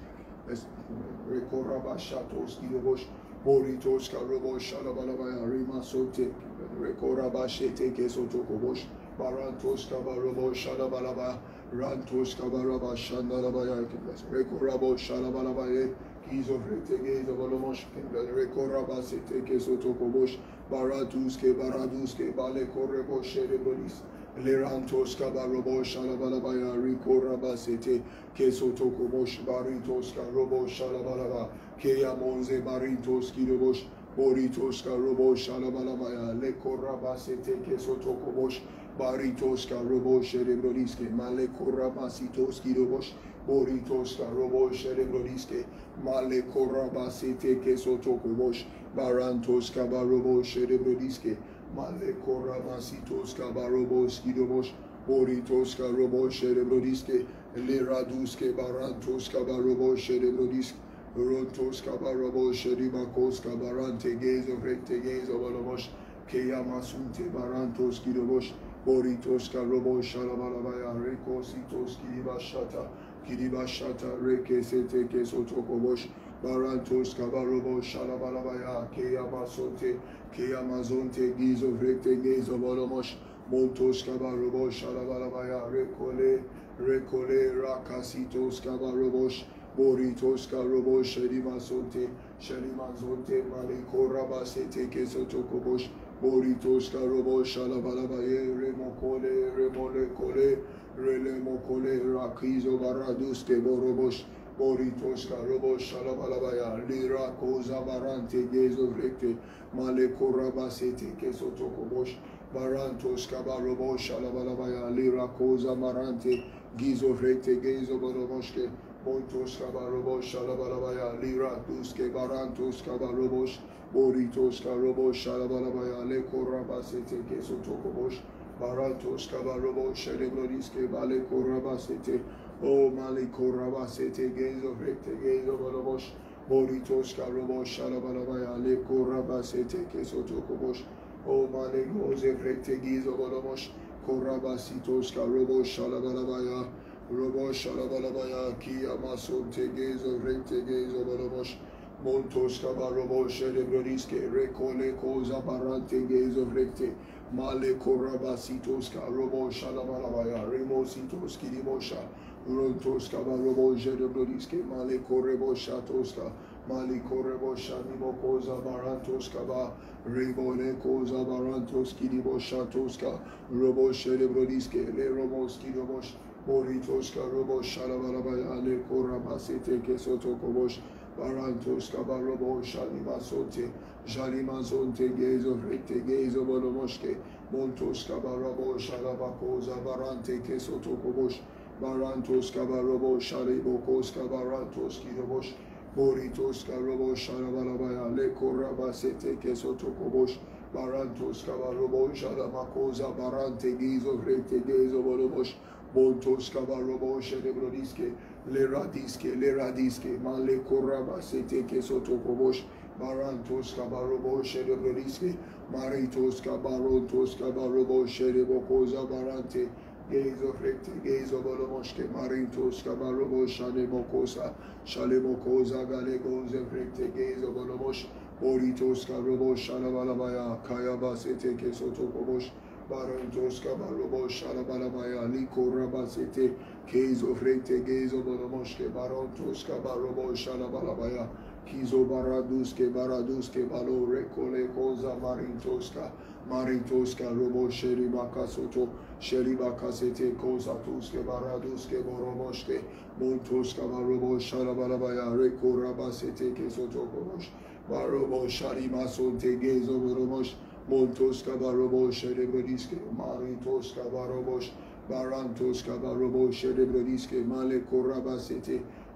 A: Rekoraba Shatos Kirobosh, Boritos Karobo Shalabalabaya, Rima Sote, Rekoraba Shete Kesotokobosh, Barantos Kabarobo Shalabalabaya, Rantos Kabaraba Shandalabaya, Rekorabo Shalabalabaya, Keys of Rectegays of Bolobosh, Rekoraba Sete Kesotokobosh, Baratuske Baraduske, Bale Korebo Sherebodis. Lerantos Kabarobo Shalabalabaya, Rico Rabasete, Kesotokobosh, Baritos Karobo Shalabalaba, Kea Monze Baritos Kirobosh, Boritos Karobo Shalabalabaya, Leko Rabasete, Kesotokobosh, Baritos Karobo Sherebrodiske, Maleko Rabasitos Kirobosh, Boritos Karobo Sherebrodiske, Maleko Rabasete, Kesotokobosh, Barantos Kabarobo Sherebrodiske, Male Koramasitos Kabarobos Kidomos, Boritos Karobos Sherebrodiske, Leraduske Barantos Kabarobos Sherebrodisk, Rontos Kabarobos Sheribakos Kabarante Gaze of Recte Gaze of Olomos, Keyamasunte Barantos Kidomos, Boritos Karobos Shalabalabaya, Recositos Kiribashata, Kiribashata, Reke Sete Kesotokobosh, Barantos Kabarobo Shalabalabaya, Keyamasunte, Keyamazonte, Giz of Recte Gaze of Olomosh, Montos Kabarobo Shalabalabaya, Recole, Recole, Rakasitos Kabarobosh, Boritos Karobosh, Sherimasonte, Sherimazonte, Maliko Rabasete Kesotokobosh, Boritos Karobosh Shalabalabaye, Remokole, Remolekole, Relemokole, Rakizo Baraduske Borobosh, Boritos Karobosh Shalabalabaya, Lira Koza Barante, Gaze of Recte, Maleko Rabasete Kesotokobosh, Barantos Kabarobosh Shalabalabaya, Lira Koza Marante, Giz of Recte, Gaze of Boroboshke, Montos Kabarobosh Shalabalabaya, Lira Duske Barantos Kabarobosh, Boritos Karobosh Shalabalabaya, Leko Rabasete Kesotokobosh, Barantos Kabarobosh Shelebrodiske, Baleko Rabasete, O Maliko Rabasete, Gaze of Recte, Gaze of Borobosh, Boritos Karobosh Shalabalabaya, Leko Rabasete Kesotokobosh, O Maleko Zefrecte, Gaze of Borobosh, Korabasitos Karobosh Shalabalabaya, Robosh Shalabalabaya, Kia Masonte, Gaze of Recte, Gaze of Borobosh, Montos Kabarobosh Shelebrodiske, Recole Koza Barante, Gaze of Recte, Male Korabasitos Karobosh Shalabalabaya, Remositos Kiribosha, Rontos Kabarobo Shelebrodiske, Male Korebosha Toska, Mali Korebosha Nimokoza Barantos Kaba, Rebole Koza Barantos Kiribosha Toska, Robo Shelebrodiske, Le Romos Kiribosh, Boritos Karobosh Shalabalabaya, Le Korabasete Kesotokobosh, Barantos Kabarobo Shalimasote, Jalimazonte, Gaze of Recte, Gaze of Olomoshke, Montos Kabarabo Shalabakoza Barante Kesotokobosh, Barantos Kabarobo Shalibokos Kabarantos Kirobosh, Boritos Karobo Shalabalabaya, Le Korabasete Kesotokobosh, Barantos Kabarobo Shalabakoza Barante, Gaze of Recte, Gaze of Olomosh, Montos Kabarobo Shelebrodiske, Le Radiske, Le Radiske, Male Korabasete Kesotokobosh, Barantos Kabarobo Shelebrodiske, Maritos Kabarontos Kabarobo Shelebokoza Barante, Gaze of Recte, Gaze of Olomoshke, Marintos Kabarobo Shalemokosa, Shalemokoza Galegos of Recte, Gaze of Olomosh, Boritos Karobo Shalabalabaya, Kayabasete Kesotokobosh, Barantos Kabarobo Shalabalabaya, Liko Rabasete, Gaze of Recte, Gaze of Olomoshke, Barantos Kabarobo Shalabalabaya, Kizo Baraduske, Baraduske, Balo, Recole, Koza, Marintoska, Marintoska, Robo, Sheribaka Soto, Sheribaka Sete, Koza, Tuske, Baraduske, Boromoshke, Montoska, Barobo, Shalabalabaya, Reco Rabasete, Kesoto, Komosh, Barobo, Sharima Sonte, Gaze of Romosh, Montoska, Barobo, Sherebrodiske, Marintoska, Barobosh, Barantoska, Barobo, Sherebrodiske, Male Korabasete,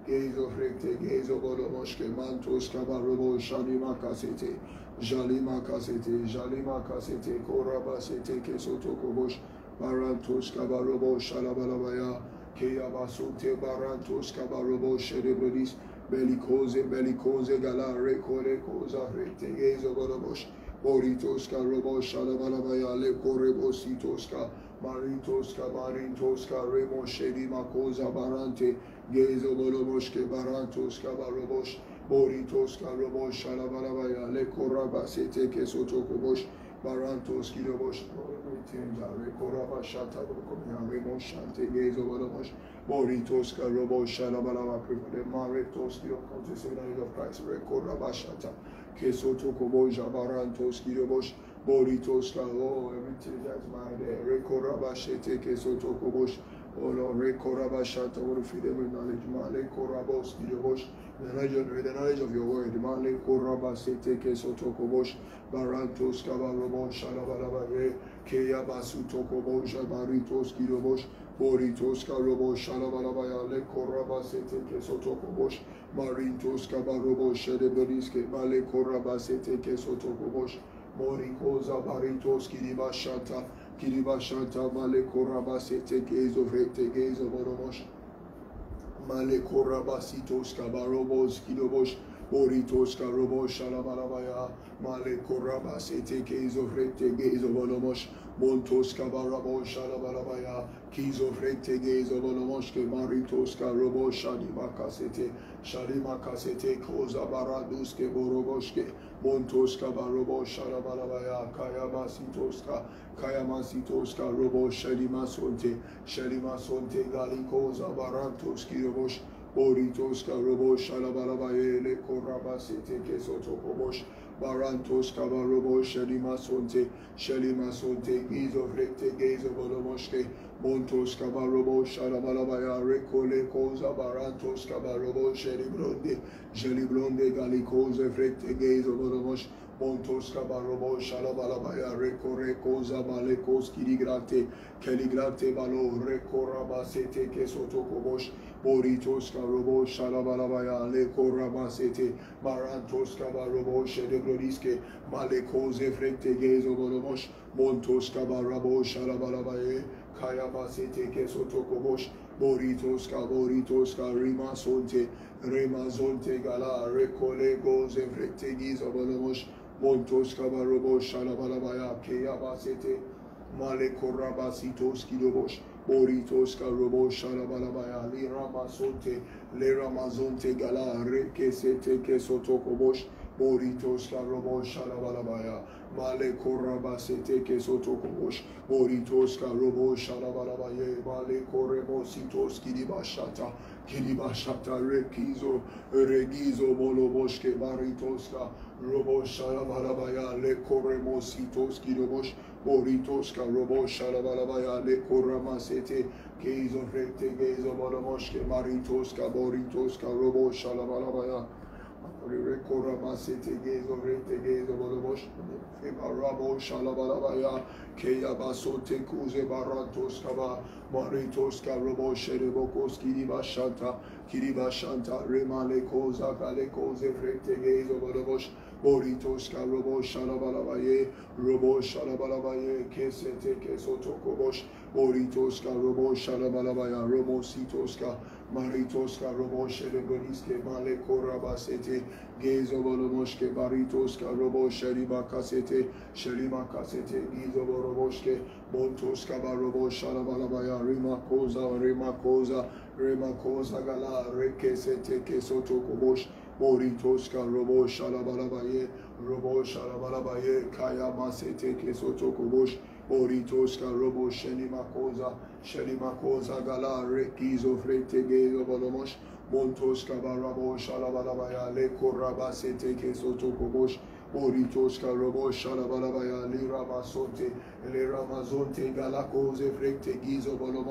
A: Gezo frekte, gezo bolomoshke, mantos kabarobo, shalima kasete, jalima kasete, jalima kasete, korabasete, kesotokobosh, barantos kabarobo, shalabalabaya, keyabasunte, barantos kabarobo, sherebrodis, belikoze, belikoze, gala, rekore, koza, frekte, gezo bolomosh, boritoska, robo, shalabalabaya, le korebositoska, Marintoska, Marintoska, Remo, Shedima, Koza, Barante, Gezo, Bolomoshke, Barantoska, Barobosh, Boritoska, Robosh, Shalabalabaya, Le Koraba, Sete, Kesotokobosh, Barantos, Kilobosh, Rekoraba, Shata, Remo, Shante, Gezo, Bolomosh, Boritoska, Robosh, Shalabalaba, Maretos, Kilo, of Christ, Rekoraba, Shata, Kesotokobosh, Barantos, Kilobosh, Boritoska, oh, everything that's mine there. Rekorabashete kesotokobosh. Oh Lord, Rekorabashata, want to feed them with knowledge. Male korabos kidobosh. The knowledge, the knowledge of your word. Male korabasete kesotokobosh. Barantos kabarobosh. Shalabalabare. Keyabasutokobosh. Baritos kidobosh. Boritos karobosh. Shalabalabaya. Le korabasete kesotokobosh. Marintos kabarobosh. Shedebodiske. Male korabasete kesotokobosh. Morikoza baritos kiribashata kiribashata male korabasete gezo vrete gezo boromosh male korabasitos kabarobos kidobosh boritos karobosh shalabalabaya male korabasete gezo vrete gezo boromosh montos kabarabosh shalabalabaya kizo vrete gezo boromosh ke maritos karobosh shalimakasete shalimakasete koza baraduske boroboshke Montoska barobo shalabalabaya kayamasitoska kayamasitoska robo shalimasonte shalimasonte galikoza barantoski robosh boritoska robo shalabalabaye le korabasete kesotokobosh barantoska barobo shalimasonte shalimasonte gizo vrekte gezo bolomoshke Montoska barobo shalabalabaya rekole koza barantoska barobo shelibronde shelibronde galikoze vrekte gezo bolomosh Montoska barobo shalabalabaya rekore koza balekos kiligrate keligrate balo rekorabasete kesotokobosh Boritoska robo shalabalabaya le korabasete barantoska barobo shelebrodiske malekoze vrekte gezo bolomosh Montoska barabo shalabalabaye Kayabasete kesotokobosh Boritoska Boritoska Rima Sonte Rima Zonte Gala Rekole Goze Vrekte Giza Bolomosh Montoska Barobo Shalabalabaya Kayabasete Male Korabasitos Kidobosh Boritoska Robo Shalabalabaya Li Ramasonte Le Ramazonte Gala Rekesete kesotokobosh Boritoska robo shalabalabaya male korabasete kesotokobosh Boritoska robo shalabalabaye male koremositos kiribashata kiribashata rekizo regizo boloboshke baritoska robo shalabalabaya le koremositos kiribosh Boritoska robo shalabalabaya le koramasete Gezo frekte gezo boloboshke maritoska boritoska robo shalabalabaya Rekorabasete gezo vrete gezo bolobosh Ebarabo shalabalabaya Keyabasote kuze barantos kaba Maritos karobo sherebokos kiribashanta Kiribashanta remale koza kale koze vrete gezo bolobosh Boritos karobo shalabalabaye Robo shalabalabaye Kesete kesotokobosh Boritos karobo shalabalabaya Romositoska Maritoska robo shereboniske male korabasete gezo bolomoshke baritoska robo sheriba kasete sherima kasete gizo boroboshke montoska barobo shalabalabaya rima koza rima koza rima koza gala rekesete kesoto kobosh boritoska robo shalabalabaye robo shalabalabaye kaya masete kesoto kobosh Boritoska robo shenima koza shenima koza gala rekizo frete gezo bolomosh montoska barabo shalabalabaya le korabasete kesoto kobosh Boritoska robo shalabalabaya le ramasonte le ramazonte gala koze frete gizo bolomosh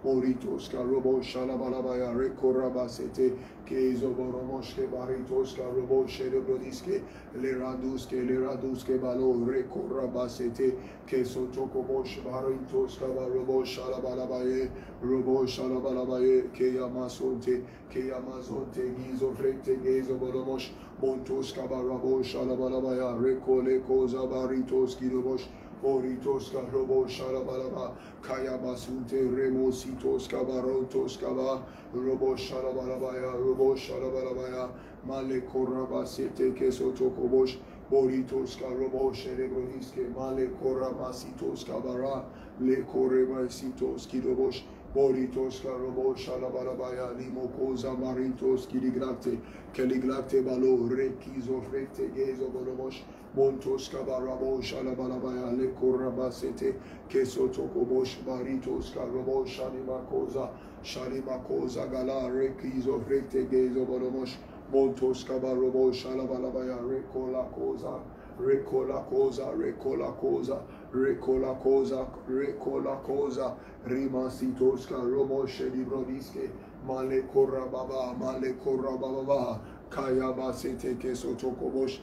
A: Boritos Karobo Shalabalabaya Rekorabasete Kezo Boromoshke Baritos Karobo Sherebrodiske Leraduske Leraduske Balo Rekorabasete Keso Tokobosh Baritos Kabarobo Shalabalabaye Robo Shalabalabaye Keyamasonte Keyamazonte Gizo Frekte Gezo Boromosh Montos Kabarabo Shalabalabaya Rekole Koza Baritos Kirobosh Boritos Karobo Shalabalaba Kaya Basunte Remo Sitos Kabarontos Kaba Robo Shalabalabaya Robo Shalabalabaya Male Korabasete Keso Tokobosh Boritos Karobo Sherebroniske Male Korabasitos Kabara Le Korebasitos Kidobosh Boritos Karobo Shalabalabaya Limokoza Marintos Kiligrate Keligrate Balo Rekizo Frekte Gezo Borobosh Montos Kabarabo Shalabalabaya Le Korabasete Keso Tokobosh Baritos Karobo Shalimakoza Shalimakoza Gala Rekizo Frekte Gezo Boromosh Montos Kabarobo Shalabalabaya Recola Koza Recola Koza Recola Koza Recola Koza Recola Koza Rimasitos Karobo Shedibrodiske Male Korababa Male Korababa Kaya Basete Keso Tokobosh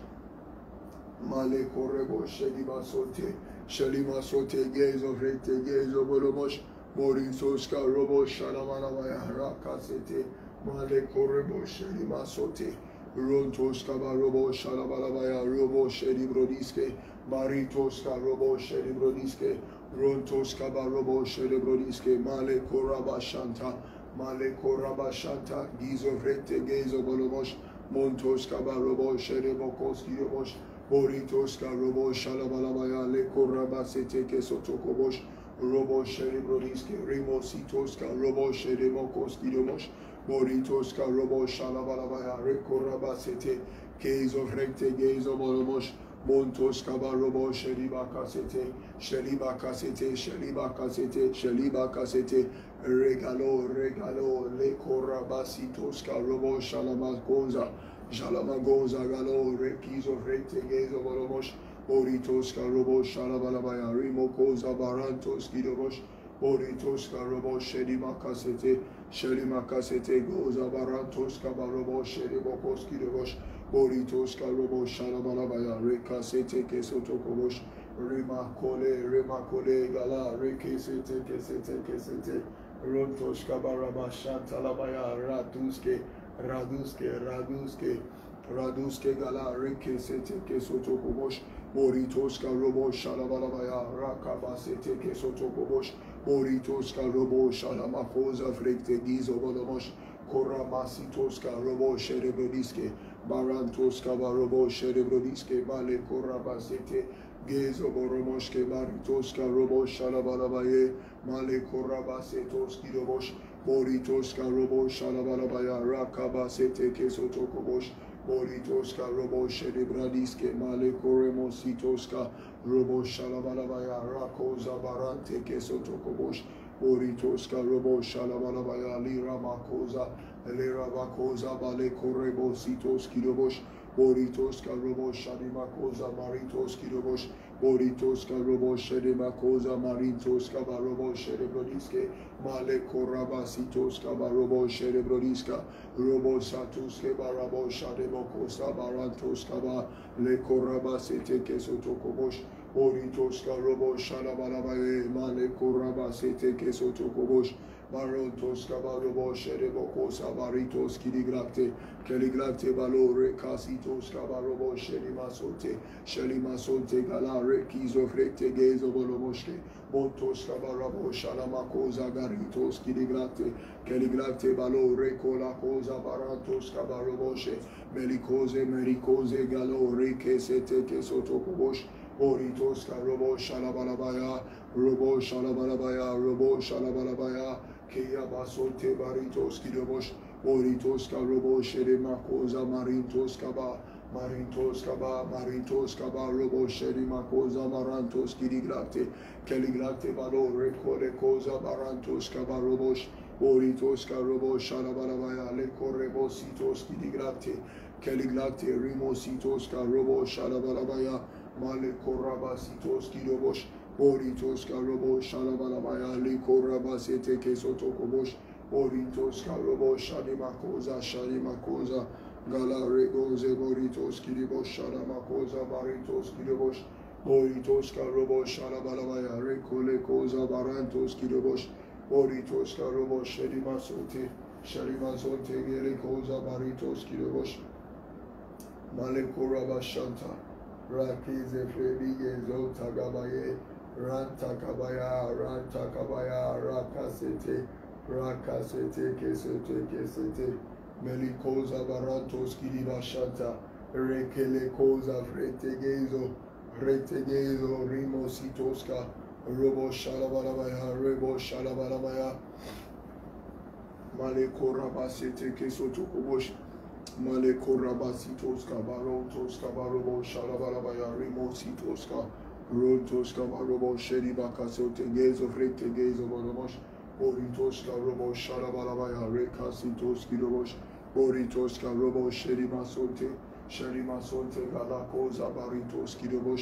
A: Male Korebo Sheliba Sote Shelima Sote Gezo Frete Gezo Bolomosh Morisoska Robo Shalamanamaya Rakasete Male Korebo Shelima Sote Rontoska Robo Shalabalabaya Robo Shelibrodiske Maritoska Robo Shelibrodiske Rontoska Robo Shelibrodiske Male Koraba Shanta Male Koraba Shanta Gizo Frete Gezo Bolomosh Montoska Robo Shelebokoski Robosh Boritos Karobo Shalabalabaya Le Korabasete Kesotokobosh Robo Sherebrodiske Remositos Karobo Sheremokos Kidomosh Boritos Karobo Shalabalabaya Rekorabasete Kezo Frekte Gezo Bolomosh Montos Kabarobo Sheliba Kasete Sheliba Kasete Sheliba Kasete Sheliba Kasete Regalo Regalo Le Korabasitos Karobo Shalamakoza Shalamagoza Galo Rekizo Frekte Gezo Bolomosh Boritos Karobo Shalabalabaya Rimokoza Barantos Kidobosh Boritos Karobo Shedima Kasete Shelima Kasete Goza Barantos Kabarobo Shedibokos Kidobosh Boritos Karobo Shalabalabaya Rekasete Kesotokobosh Rima Kole Rima Kole Gala Rekesete Kesete Kesete Rontos Kabaraba Shantalabaya Raduske Raduske, Raduske, Raduske Gala, Reke Sete Kesotokobosh, Moritoska Robo Shalabalabaya, Rakabasete Kesotokobosh, Moritoska Robo Shalamakoza Frekte Gizo Bolomosh, Koramasitoska Robo Sherebrodiske, Barantoska Robo Sherebrodiske, Male Korabasete, Gezo Boromoshke, Maritoska Robo Shalabalabaye, Male Korabasetoski Robosh, Boritoska Robo Shalabalabaya Rakabasete Kesotokobosh Boritoska Robo Shedebradiske Male Koremositoska Robo Shalabalabaya Rakoza Barante Kesotokobosh Boritoska Robo Shalabalabaya Lira Makoza Lira Makoza Bale Korebo Sitoski Robosh Boritoska Robo Shadimakoza Maritoski Robosh Boritoska Robo Shedimakoza Marintoska Barobo Shedebrodiske Male Korabasitoska Barobo Shedebrodiska Robo Satuske Barabo Shadebokosa Barantoska Ba Le Korabasete Kesotokobosh Boritoska Robo Shadabalabaye Male Korabasete Kesotokobosh Barontoska Barobo Shedebokosa Baritos Kiligrate Keligrate Balore Casitoska Barobo Shelimasote Shelimasote Gala Rekizo Frekte Gezo Bolomoshke Montoska Barabo Shalamakoza Garitos Kiligrate Keligrate Balo Recola Cosa Barantoska Baroboshe Melikose Merikose Galo Reke Sete Kesotokobosh Boritoska Robo Shalabalabaya Robo Shalabalabaya Robo Shalabalabaya Keya Basote Baritos Kidobosh Boritoska Robo Shedemakoza Marintos Kaba Marintos Kaba Marintos Kaba Robo Shedemakoza Marantos Kiligrate Keligrate Balo Recole Koza Barantos Kaba Robosh Boritoska Robo Shalabalabaya Le Correbositos Kiligrate Keligrate Rimositoska Robo Shalabalabaya Male Korabasitos Kidobosh Boritos Karobo Shalabalabaya Likoraba Sete Kesotokobosh Boritos Karobo Shadimakoza Shadimakoza Galaregoze Boritos Kiribosh Shadamakoza Baritos Kiribosh Boritos Karobo Shalabalabaya Rekole Koza Barantos Kiribosh Boritos Karobo Shadimasote Shadimasote Gelekoza Baritos Kiribosh Malekoraba Shanta Rakize Fredige Zotagabaye Ranta Kabaya, Ranta Kabaya, Rakasete, Rakasete, Kesete, Kesete, Melikoza Barantos Kiriba Shanta, Rekele Koza, Fretegezo, Fretegezo, Rimo Sitoska, Robo Shalabalabaya, Rebo Shalabalabaya, Maleko Rabasete, Kesoto Kobosh, Maleko Rabasitoska, Barotoska, Barobo Shalabalabaya, Rimo Sitoska, Rontoska Robo Sheribaka Sote Gezo Frete Gezo Boromosh Oritoska Robo Shalabalabaya Rekasitoski Robosh Oritoska Robo Sherima Sote Sherima Sote Galakoza Baritoski Robosh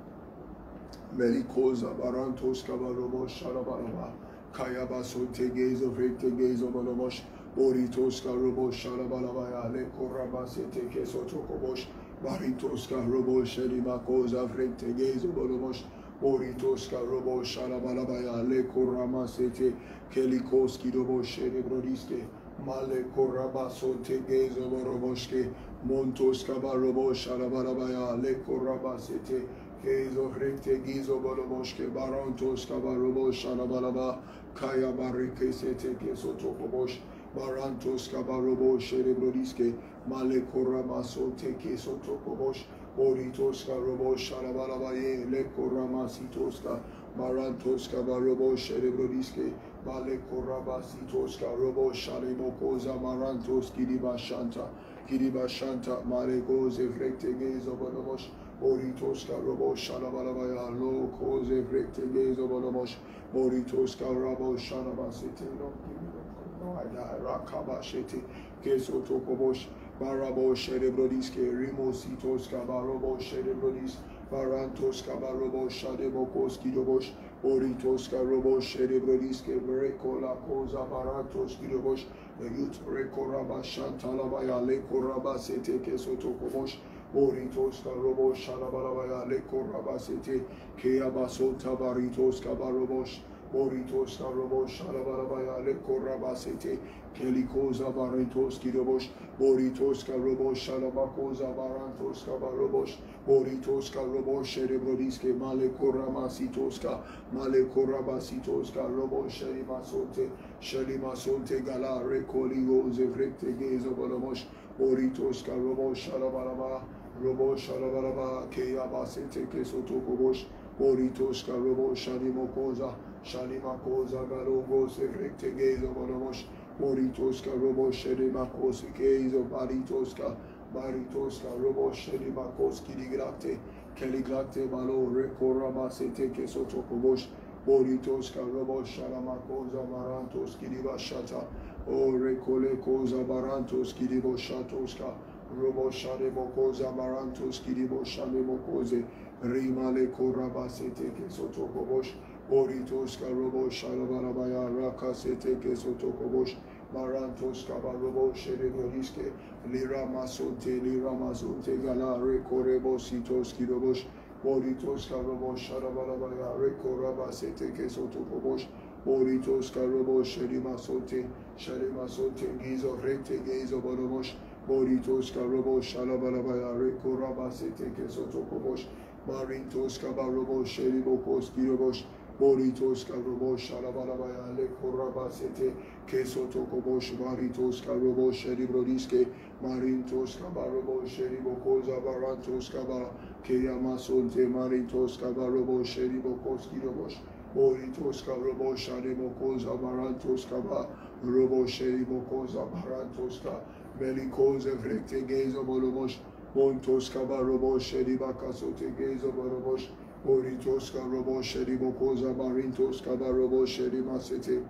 A: Melikoza Barantoska Robo Shalabalaba Kayaba Sote Gezo Frete Gezo Boromosh Oritoska Robo Shalabalabaya Lekoraba Sete Kesoto Kobosh Baritoska Robo Shelimakoza Frente Gezo Bolomosh Boritoska Robo Shalabalabaya Le Korama Sete Kelikoski Robo Shelebrodiste Male Koraba Sote Gezo Boroboshke Montoska Barobo Shalabalabaya Le Koraba Sete Gezo Frente Gezo Bolomoshke Barantoska Barobo Shalabalaba Kaya Barike Sete Kesoto Kobosh Barantos Kabarobo Sherebrodiske, Male Korama Sote Kesoto Kobosh, Boritos Karobo Shalabalabaye, Le Korama Sitoska, Barantos Kabarobo Sherebrodiske, Male Koraba Sitoska, Robo Shalebokoza, Marantos Kiriba Shanta, Kiriba Shanta, Male Goze Frekte Gezo Bonomosh, Boritos Karobo Shalabalabaya, Lo Koze Frekte Gezo Bonomosh, Boritos Karabo Shalabasite, no, no, Rakaba Sheti, Keso Tokobosh, Barabo Sherebrodiske, Rimo Sitos Kabarobo Sherebrodis, Barantos Kabarobo Shadebokos Kidobosh, Boritos Karobo Sherebrodiske, Brekola Koza Barantos Kidobosh, the youth Rekoraba Shantalabaya, Lekoraba Sete Keso Tokobosh, Boritos Karobo Shalabalabaya, Lekoraba Sete, Keabasota Baritos Kabarobosh, Boritos Karobo Shalabalabaya, Lekoraba Sete, Kelikoza Barantos Kidobosh, Boritos Karobo Shalabakoza Barantos Kabarobosh, Boritos Karobo Sherebrodiske, Male Korama Sitoska, Male Koraba Sitoska, Robo Shelimasote, Shelimasote Gala, Rekoligo, Zefrekte Gezo Bolomosh, Boritos Karobo Shalabalaba, Robo Shalabalaba, Keabasete Kesotokobosh, Boritos Karobo Shalimokoza, Shalimakoza Garogo, Zefrekte Gezo Bolomosh, Boritoska Robo Shedimakos Gezo Baritoska Baritoska Robo Shedimakoski Ligrate Keligrate Balo Rekoraba Sete Kesotokobosh Boritoska Robo Shalamakoza Marantos Kiriba Shata O Rekole Koza Barantos Kiribo Shatoska Robo Shadebokoza Marantos Kiribo Shalebokoze Rimale Koraba Sete Kesotokobosh Boritos Karobo Shalabalabaya Raka Sete Kesotokobosh Marantos Kabarobo Sherebrodiske Lira Masonte Lira Masonte Gala Rekorebo Sitos Kirobosh Boritos Karobo Shalabalabaya Rekoraba Sete Kesotokobosh Boritos Karobo Sherimasonte Sherimasonte Gizo Rekte Gezo Borobosh Boritos Karobo Shalabalabaya Rekoraba Sete Kesotokobosh Marintos Kabarobo Sheribokos Kirobosh Boritos Karobo Shalabalabaya Le Koraba Sete Kesotokobosh Maritos Karobo Sheribrodiske Marintos Kabarobo Sheribokoza Barantos Kaba Keyamasonte Marintos Kabarobo Sheribokos Kirobosh Boritos Karobo Sharibokoza Barantos Kaba Robo Sheribokoza Barantos Ka Melikoze Vrekte Gezo Bolobosh Montos Kabarobo Sheribaka Sote Gezo Bolobosh Boritos Karobo Sheribokoza Barintos Kabarobo Sherimasete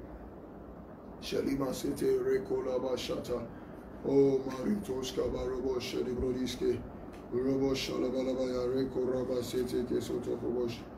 A: Sherimasete Rekola Bashata O Maritos Kabarobo Sheribrodiske Robo Shalabalabaya Rekoraba Sete Kesotokobosh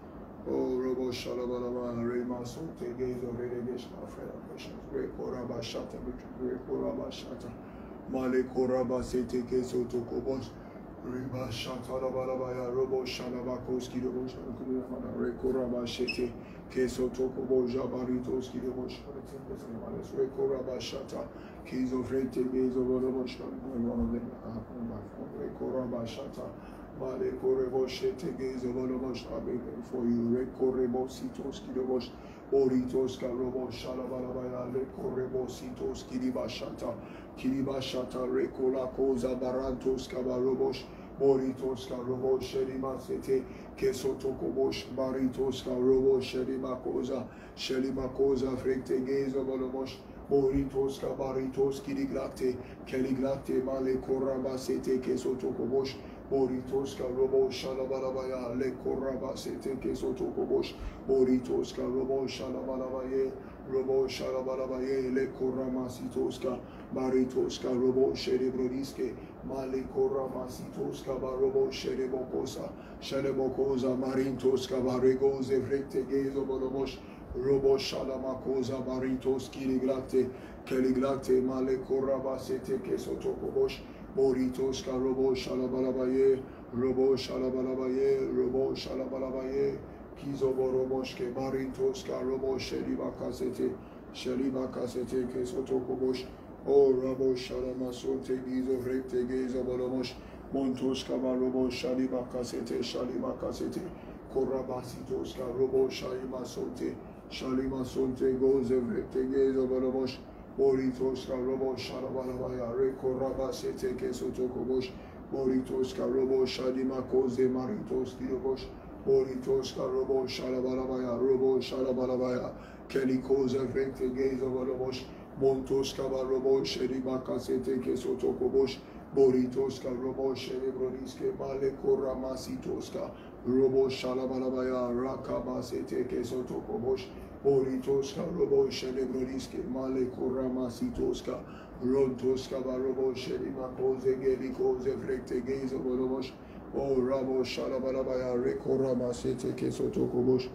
A: Oh, Robo Shalabalaba, Rema Sote, Gaze of Relegation, our friend of patience, Rekoraba Shata, Rekoraba Shata, Male Koraba Sete, Keso Tokobos, Reba Shata, Labalabaya, Robo Shalabakoski, Robo Shalabalabaya, Rekoraba Shete, Keso Tokobo, Jabaritoski, Robo Shalabalabaya, Rekoraba Shata, Keys of Rete, Gaze of Robo Shalabalabaya, one of them happened back from Rekoraba Shata. Male korebo shete geze bolobosh abegen for you. Re korebo sitos kidobosh. Oritos karobo shalabalabaya. Le korebo sitos kiribashata. Kiribashata rekola koza barantos kabarobosh. Moritos karobo sherima sete. Kesotokobosh baritos karobo sherima koza. Sherima koza frekte geze bolobosh. Moritos kabaritos kiriglate. Keliglate male koraba sete kesotokobosh. Boritos ka robo shalabalabaya le koraba sete keso tokobosh. Boritos ka robo shalabalabaye robo shalabalabaye le korama sitos ka baritos ka robo sherebrodiske male korama sitos ka barobo sherebokosa sherebokosa marintos ka baregos evrekte gezo bolobosh robo shalamakosa baritos kiliglate keliglate male koraba sete keso tokobosh. Boritos ka robo shalabalabaye, robo shalabalabaye, robo shalabalabaye, kizo boroboshke, marintos ka robo sheliba kasete, sheliba kasete, kesotokobosh, o robo shalamasote, gizo rekte, geza borobosh, montos ka barobo shaliba kasete, shaliba kasete, korabasitos ka robo shalima sote, shalima sote, goze rekte, geza borobosh, Boritos ka robo shalabalabaya reko raba sete keso tokobosh. Boritos ka robo shadima koze maritos kirobosh. Boritos ka robo shalabalabaya robo shalabalabaya keli koze vrekte geza balobosh. Montos ka robo sheriba kasete keso tokobosh. Boritos ka robo sherebroniske male koramasitos ka robo shalabalabaya rakaba sete keso tokobosh. Boritos ka robo sherebroniske male koramasitos ka rontos ka robo sherima koze geli koze vrekte geza bolobosh. O rabo shalabalabaya rekoramasete keso tokobosh.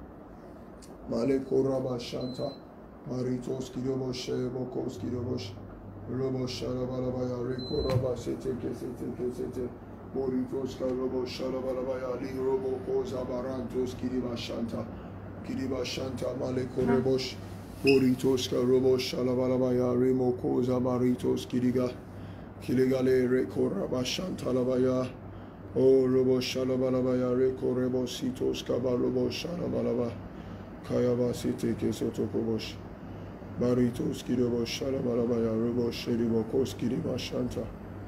A: Male koraba shanta maritos kirobosh sherebokos kirobosh. Robo shalabalabaya rekoraba sete kesete kesete. Boritos ka robo shalabalabaya li robo koza barantos kiriba shanta. Kiriba shanta male korebosh. Boritos ka robo shalabalabaya remo koza baritos kiriga. Kiligale rekoraba shanta labaya. O robo shalabalabaya rekorebo sitos ka barobo shalabalaba. Kayaba sete kesotokobosh. Baritos kiribo shalabalabaya robo sheribo kos kiriba shanta.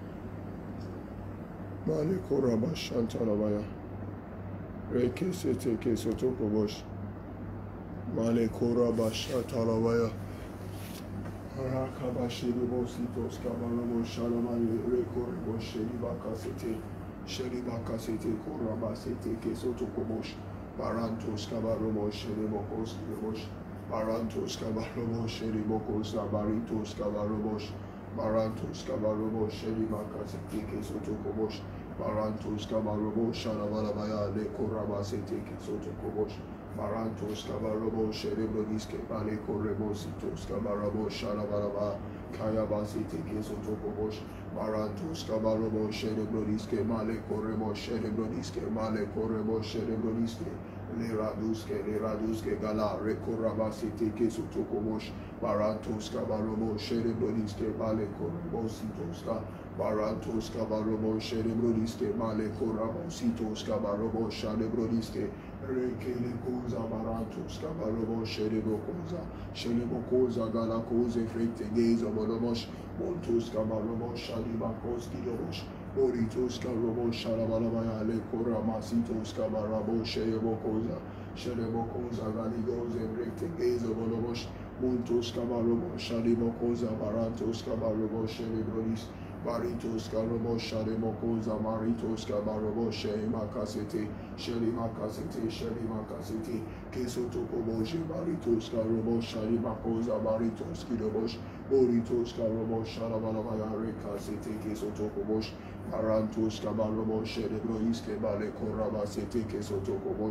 A: Male koraba shanta labaya. Reke sete kesotokobosh. Male koraba shanta labaya. Rakaba sheribo sitos ka barobo shalamale rekorebo sheriba kasete. Sheriba kasete koraba sete kesotokobosh. Barantos kabarobo sherebokos kirobosh. Barantos kabarobo sherebokos abaritos kabarobosh. Barantos kabarobo sherebakasete kesotokobosh. Barantos kabarobo shalabalabaya le korabasete kesotokobosh. Barantos kabarobo sherebrodiske bale korebositos kabarabo shalabalaba kayabasete kesotokobosh. Barantos kabarobo sherebrodiske male korebo sherebrodiske male korebo sherebrodiske le raduske le raduske gala rekorabasete kesotokobosh. Barantos kabarobo sherebrodiske male korebo sitoska. Barantos kabarobo sherebrodiske male korabo sitoska barobo sherebrodiske rekele koza barantos kabarobo sherebokoza sherebokoza gala koze frekte geza bolobosh. Montos kabarobo shalibakos kilobosh. Boritos karobo shalabalabaya le koramasitos kabarabo sherebokoza sherebokoza galigoze frekte geza bolobosh. Montos kabarobo shalibokoza barantos kabarobo sherebrodis. Baritos karobo sharebokoza maritos kabarobo sherimakasete sherimakasete sherimakasete kesotokobosh. Baritos karobo sharimakoza baritos kilobosh. Boritos karobo shalabalabaya rekasete kesotokobosh. Barantos kabarobo sherebroiske bale korabasete kesotokobosh.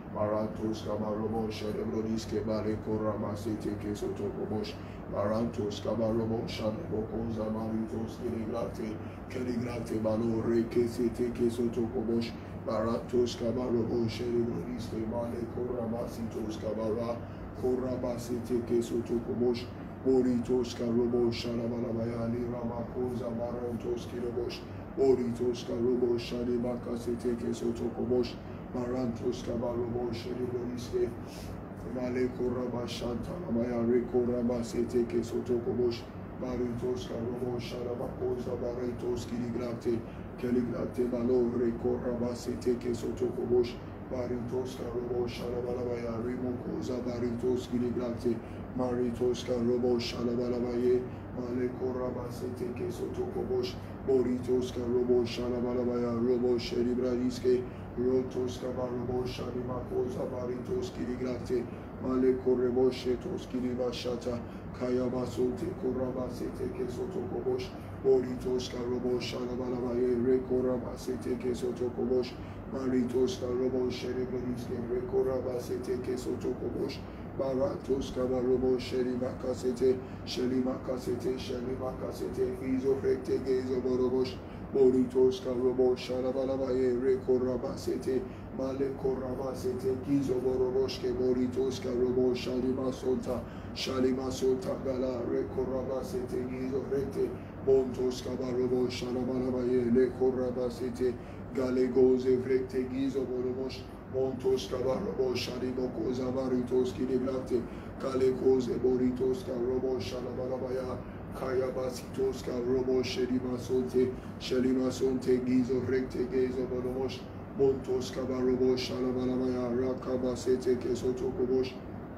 A: Marantos Cabarobo Shadebrodisque Bale Corabasete Kesotokobosh, Marantos Cabarobo Shadebocosa Maritos Kiligrate, Kiligrate Balo Rekesete Kesotokobosh, Marantos Cabarobo Shadebrodisque Bale Corabasitos Cabara, Corabasete Kesotokobosh, Boritos Carobo Shadabalabayali Ramacosa Marantos Kilobosh, Boritos Carobo Shadebacasete Kesotokobosh, Marantos Cabarobo Shediboriske, Male Coraba Shanta, Maya Recoraba Sete Kesotokobosh, Maritos Carobo Sharabacosa, Barretos Kiligrate, Keligrate Malo, Recoraba Sete Kesotokobosh, Maritos Carobo Sharabalabaya, Rimocosa, Barritos Kiligrate, Maritos Carobo Shalabalabaye, Male Coraba Sete Kesotokobosh, Boritos Carobo Shalabalabaya, Robo Shedibradiske, Rotos Cabarobo Shadimacosa Baritos Kiligrate, Male Correboche Tos Kilibashata, Kayabasote Corabasete Kesotokobosh, Boritos Carobo Shalabalabaye, Recorabasete Kesotokobosh, Maritos Carobo Shedibradiske, Recorabasete Kesotokobosh, Baratos Cabarobo Shedimacasete, Shelimacasete, Shelimacasete, Izofrecte Gezo Borobosh, Boritos Carobo Shalabalabaye, Recorabasete, Male Corabasete, Gizo Boroboshke, Boritos Carobo Shalimasota, Shalimasota Gala, Recorabasete, Gizo Recte, Bontos Cabarobo Shalabalabaye, Le Corabasete, Galegoze Vrecte, Gizo Borobosh, Montos Cabarobo Shaliboko Zavaritos Kilibrate, Galegoze Boritos Carobo Shalabalabaya, Kayabasitos Carobo Shelimasonte, Shelimasonte, Gizo Recte, Gizo Borobosh, Montos Cabarobo Shalabalabaya, Rakabasete Kesotokobosh,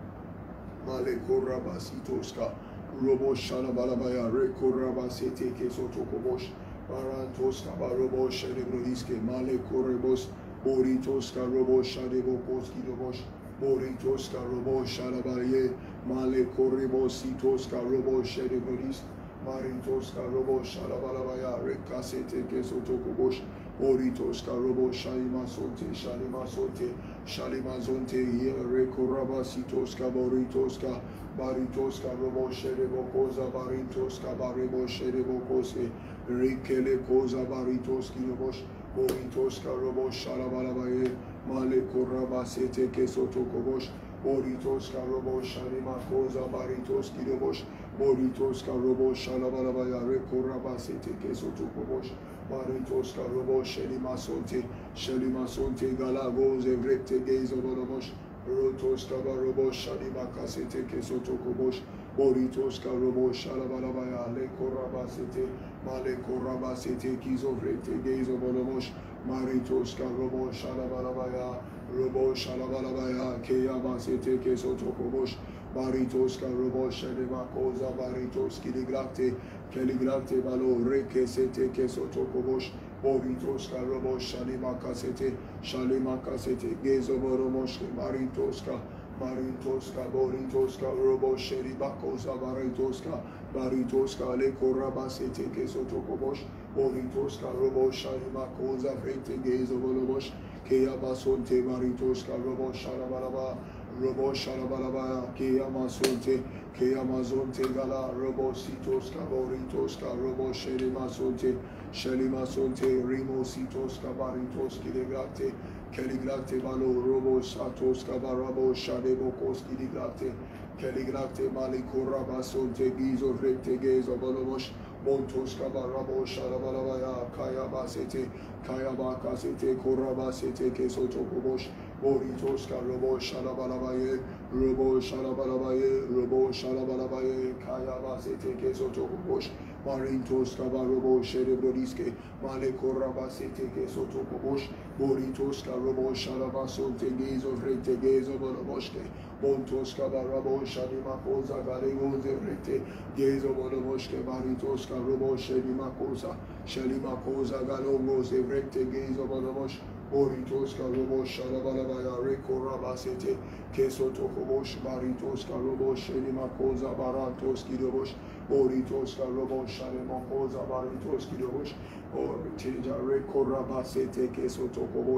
A: Male Corabasitoska, Robo Shalabalabaya, Recorabasete Kesotokobosh, Barantos Cabarobo Shelibrodiske, Male Correbos, Boritos Carobo Shadebokos Kidobosh, Boritos Carobo Shalabaye, Male Correbositos Carobo Shadebrodis, Maritos Carobo Shalabalabaya, Recasete Kesotokobosh, Boritos Carobo Shalimasonte, Shalimasonte, Shalimazonte, Recorabasitos Caboritos Ca, Baritos Carobo Shadebokosa, Baritos Cabarebo Shadebokose, Rikele Cosa Baritos Kidobosh, Boritos Carobo Shalabalabaye, Male Corabasete Kesotokobosh, Boritos Carobo Shalimacosa, Baritos Kidobosh, Boritos Carobo Shalabalabaya, Recorabasete Kesotokobosh, Baritos Carobo Shelimasonte, Shelimasonte Galagos, Evrecte Gezoborobosh, Rotos Cabarobo Shalimakasete Kesotokobosh, Boritos Carobo Shalabalabaya, Le Corabasete, Male Corabasete Kizovrecte Gezoborobosh, Maritos Carobo Shalabalabaya, Robo Shalabalabaya, Keyabasete Kesotokobosh, Baritos Carobo Shalimacosa, Baritos Kiligrate, Keligrate Balo, Rekesete Kesotokobosh, Boritos Carobo Shalimakasete, Shalimakasete Gezoboromosh, Maritoska, Maritoska, Boritoska, Robo Shelibacosa, Baritoska, Baritoska, Le Corabasete Kesotokobosh, Boritoska, Robo Shalimacosa, Frente Gezoboromosh, Keyabasonte, Maritoska, Robo Shalabalaba, Robo Shalabalaba, Keyamasonte, Keyamazonte Gala, Robo Sitoska, Boritoska, Robo Shelimasonte, Shelimasonte, Rimo Sitoska, Baritos Kiligrate, Keligrate Balo, Robo Satoska, Barabo, Shadebokos Kiligrate, Keligrate Maliko Rabasonte, Gizo Recte Gezo Bolobosh, Montos Cabarabo Shalabalabaya, Kayabasete, Kayabakasete, Korabasete, Kesotokobosh, Boritos Carobo Shalabalabaye, Robo Shalabalabaye, Robo Shalabalabaye, Kayabasete, Kesotokobosh, Marintos Cabarobo Shedebrodiske, Male Korabasete, Kesotokobosh, Boritos Carobo Shalabasonte, Gezo Recte, Gezo Boloboshke, Montos Cabarabo Shadimacosa, Galegos Recte, Gezo Boloboshke, Maritos Carobo Shedimacosa, Shelimacosa, Galogos Recte, Gezo Bolobosh, Boritos Carobo Shalabalabaya, Recorabasete, Kesotokobosh, Baritos Carobo Shedimacosa, Barantos Kidobosh, Boritos Carobo Shalimacosa, Baritos Kidobosh, or Tija Recorabasete, Kesotokobosh,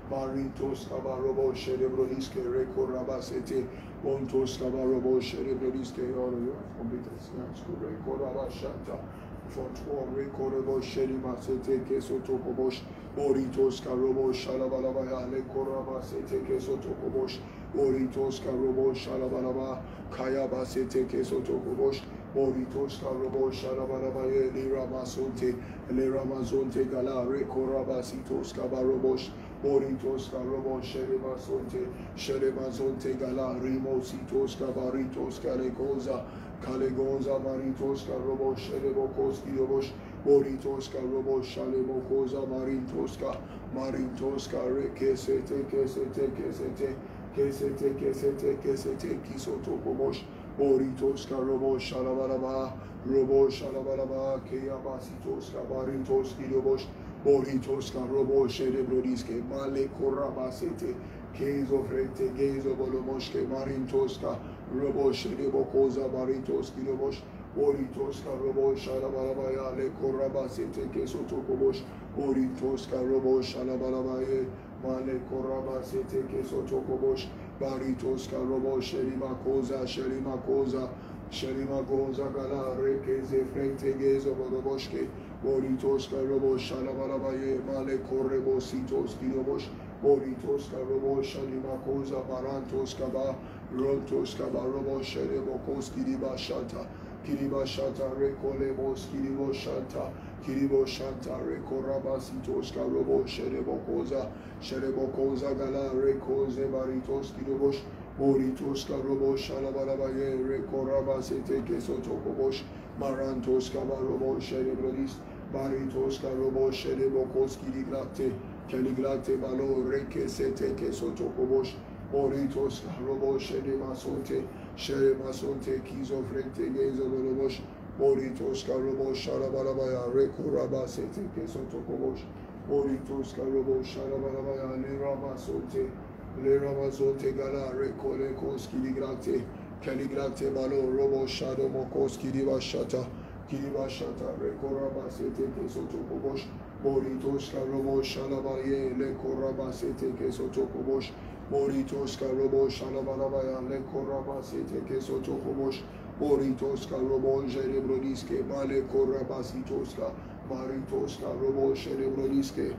A: Marintos Cabarobo Sherebrodiske Rekorabasete Montos Cabarobo Sherebrodiske all of you have completed snaps to Rekorabashata Fontfor Rekorabo Sherimasete Kesotokobosh Moritos Carobo Shalabalabaya Lekorabasete Kesotokobosh Moritos Carobo Shalabalaba Kayabasete Kesotokobosh Moritos Carobo Shalabalabaye Liramasonte Liramazonte Gala Rekorabasitos Cabarobosh Moritos Carobo Sheremasonte Sheremasonte Gala Rimositos Cabaritos Calegoza Calegonza Maritos Carobo Sherebokos Kirobosh Moritos Carobo Shalemokoza Marintosca Marintosca Rekesete Kesete Kesete Kesete Kesete Kesete Kisotokobosh Moritos Carobo Shalabalaba Robo Shalabalaba Keabasitos Cabaritos Kirobosh Moritos Carobo Sherebrodiske Male Korabasete Kezo Frente Gezo Bolomoshke Marintosca Robo Sherebokoza Baritos Kirobosh Moritos Carobo Shalabalabaya Le Korabasete Kesotokobosh Moritos Carobo Shalabalabaye Male Korabasete Kesotokobosh Baritos Carobo Sherimakoza Sherimakoza Sherimakoza Gala Rekeze Frente Gezo Bolomoshke Moritos Carobo Shalabalabaye Male Korebo Sitos Kirobosh Moritos Carobo Shalimakoza Barantos Kaba Rontos Kabarobo Sherebokos Kiriba Shanta Kiriba Shanta Rekolebos Kiribo Shanta Kiribo Shanta Rekorabasitos Karobo Sherebokoza Sherebokoza Gala Rekoze Baritos Kirobosh Moritos Karobo Shalabalabaye Rekorabasete Kesotokobosh Marantos Kabarobo Sherebrodis Baritos Karobo Sherebokos Kiriglate Keliglate Balo Rekesete Kesotokobosh Moritos Karobo Sheremasonte Sheremasonte Kizo Frente Gezo Bolobosh Moritos Karobo Shalabalabaya Rekorabasete Kesotokobosh Moritos Karobo Shalabalabaya Leramasonte Leramasonte Gala Rekolekos Kiligrate Keligrate Balo Robo Shado Mokos Kiribashata Kiribashata Rekorabasete Kesotokobosh Moritos Karobo Shalabaye Lekorabasete Kesotokobosh Moritos Karobo Shalabalabaya Lekorabasete Kesotokobosh Moritos Karobo Sherebrodiske Male Korabasitoska Maritos Karobo Sherebrodiske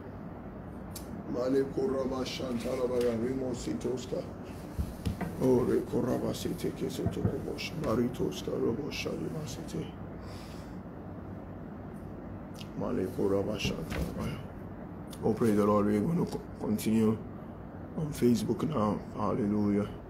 A: Male Korabashantalabaya Rimositoska O Rekorabasete Kesotokobosh Maritos Karobo Shalimasete Oh, praise the Lord. We're going to continue on Facebook now. Hallelujah.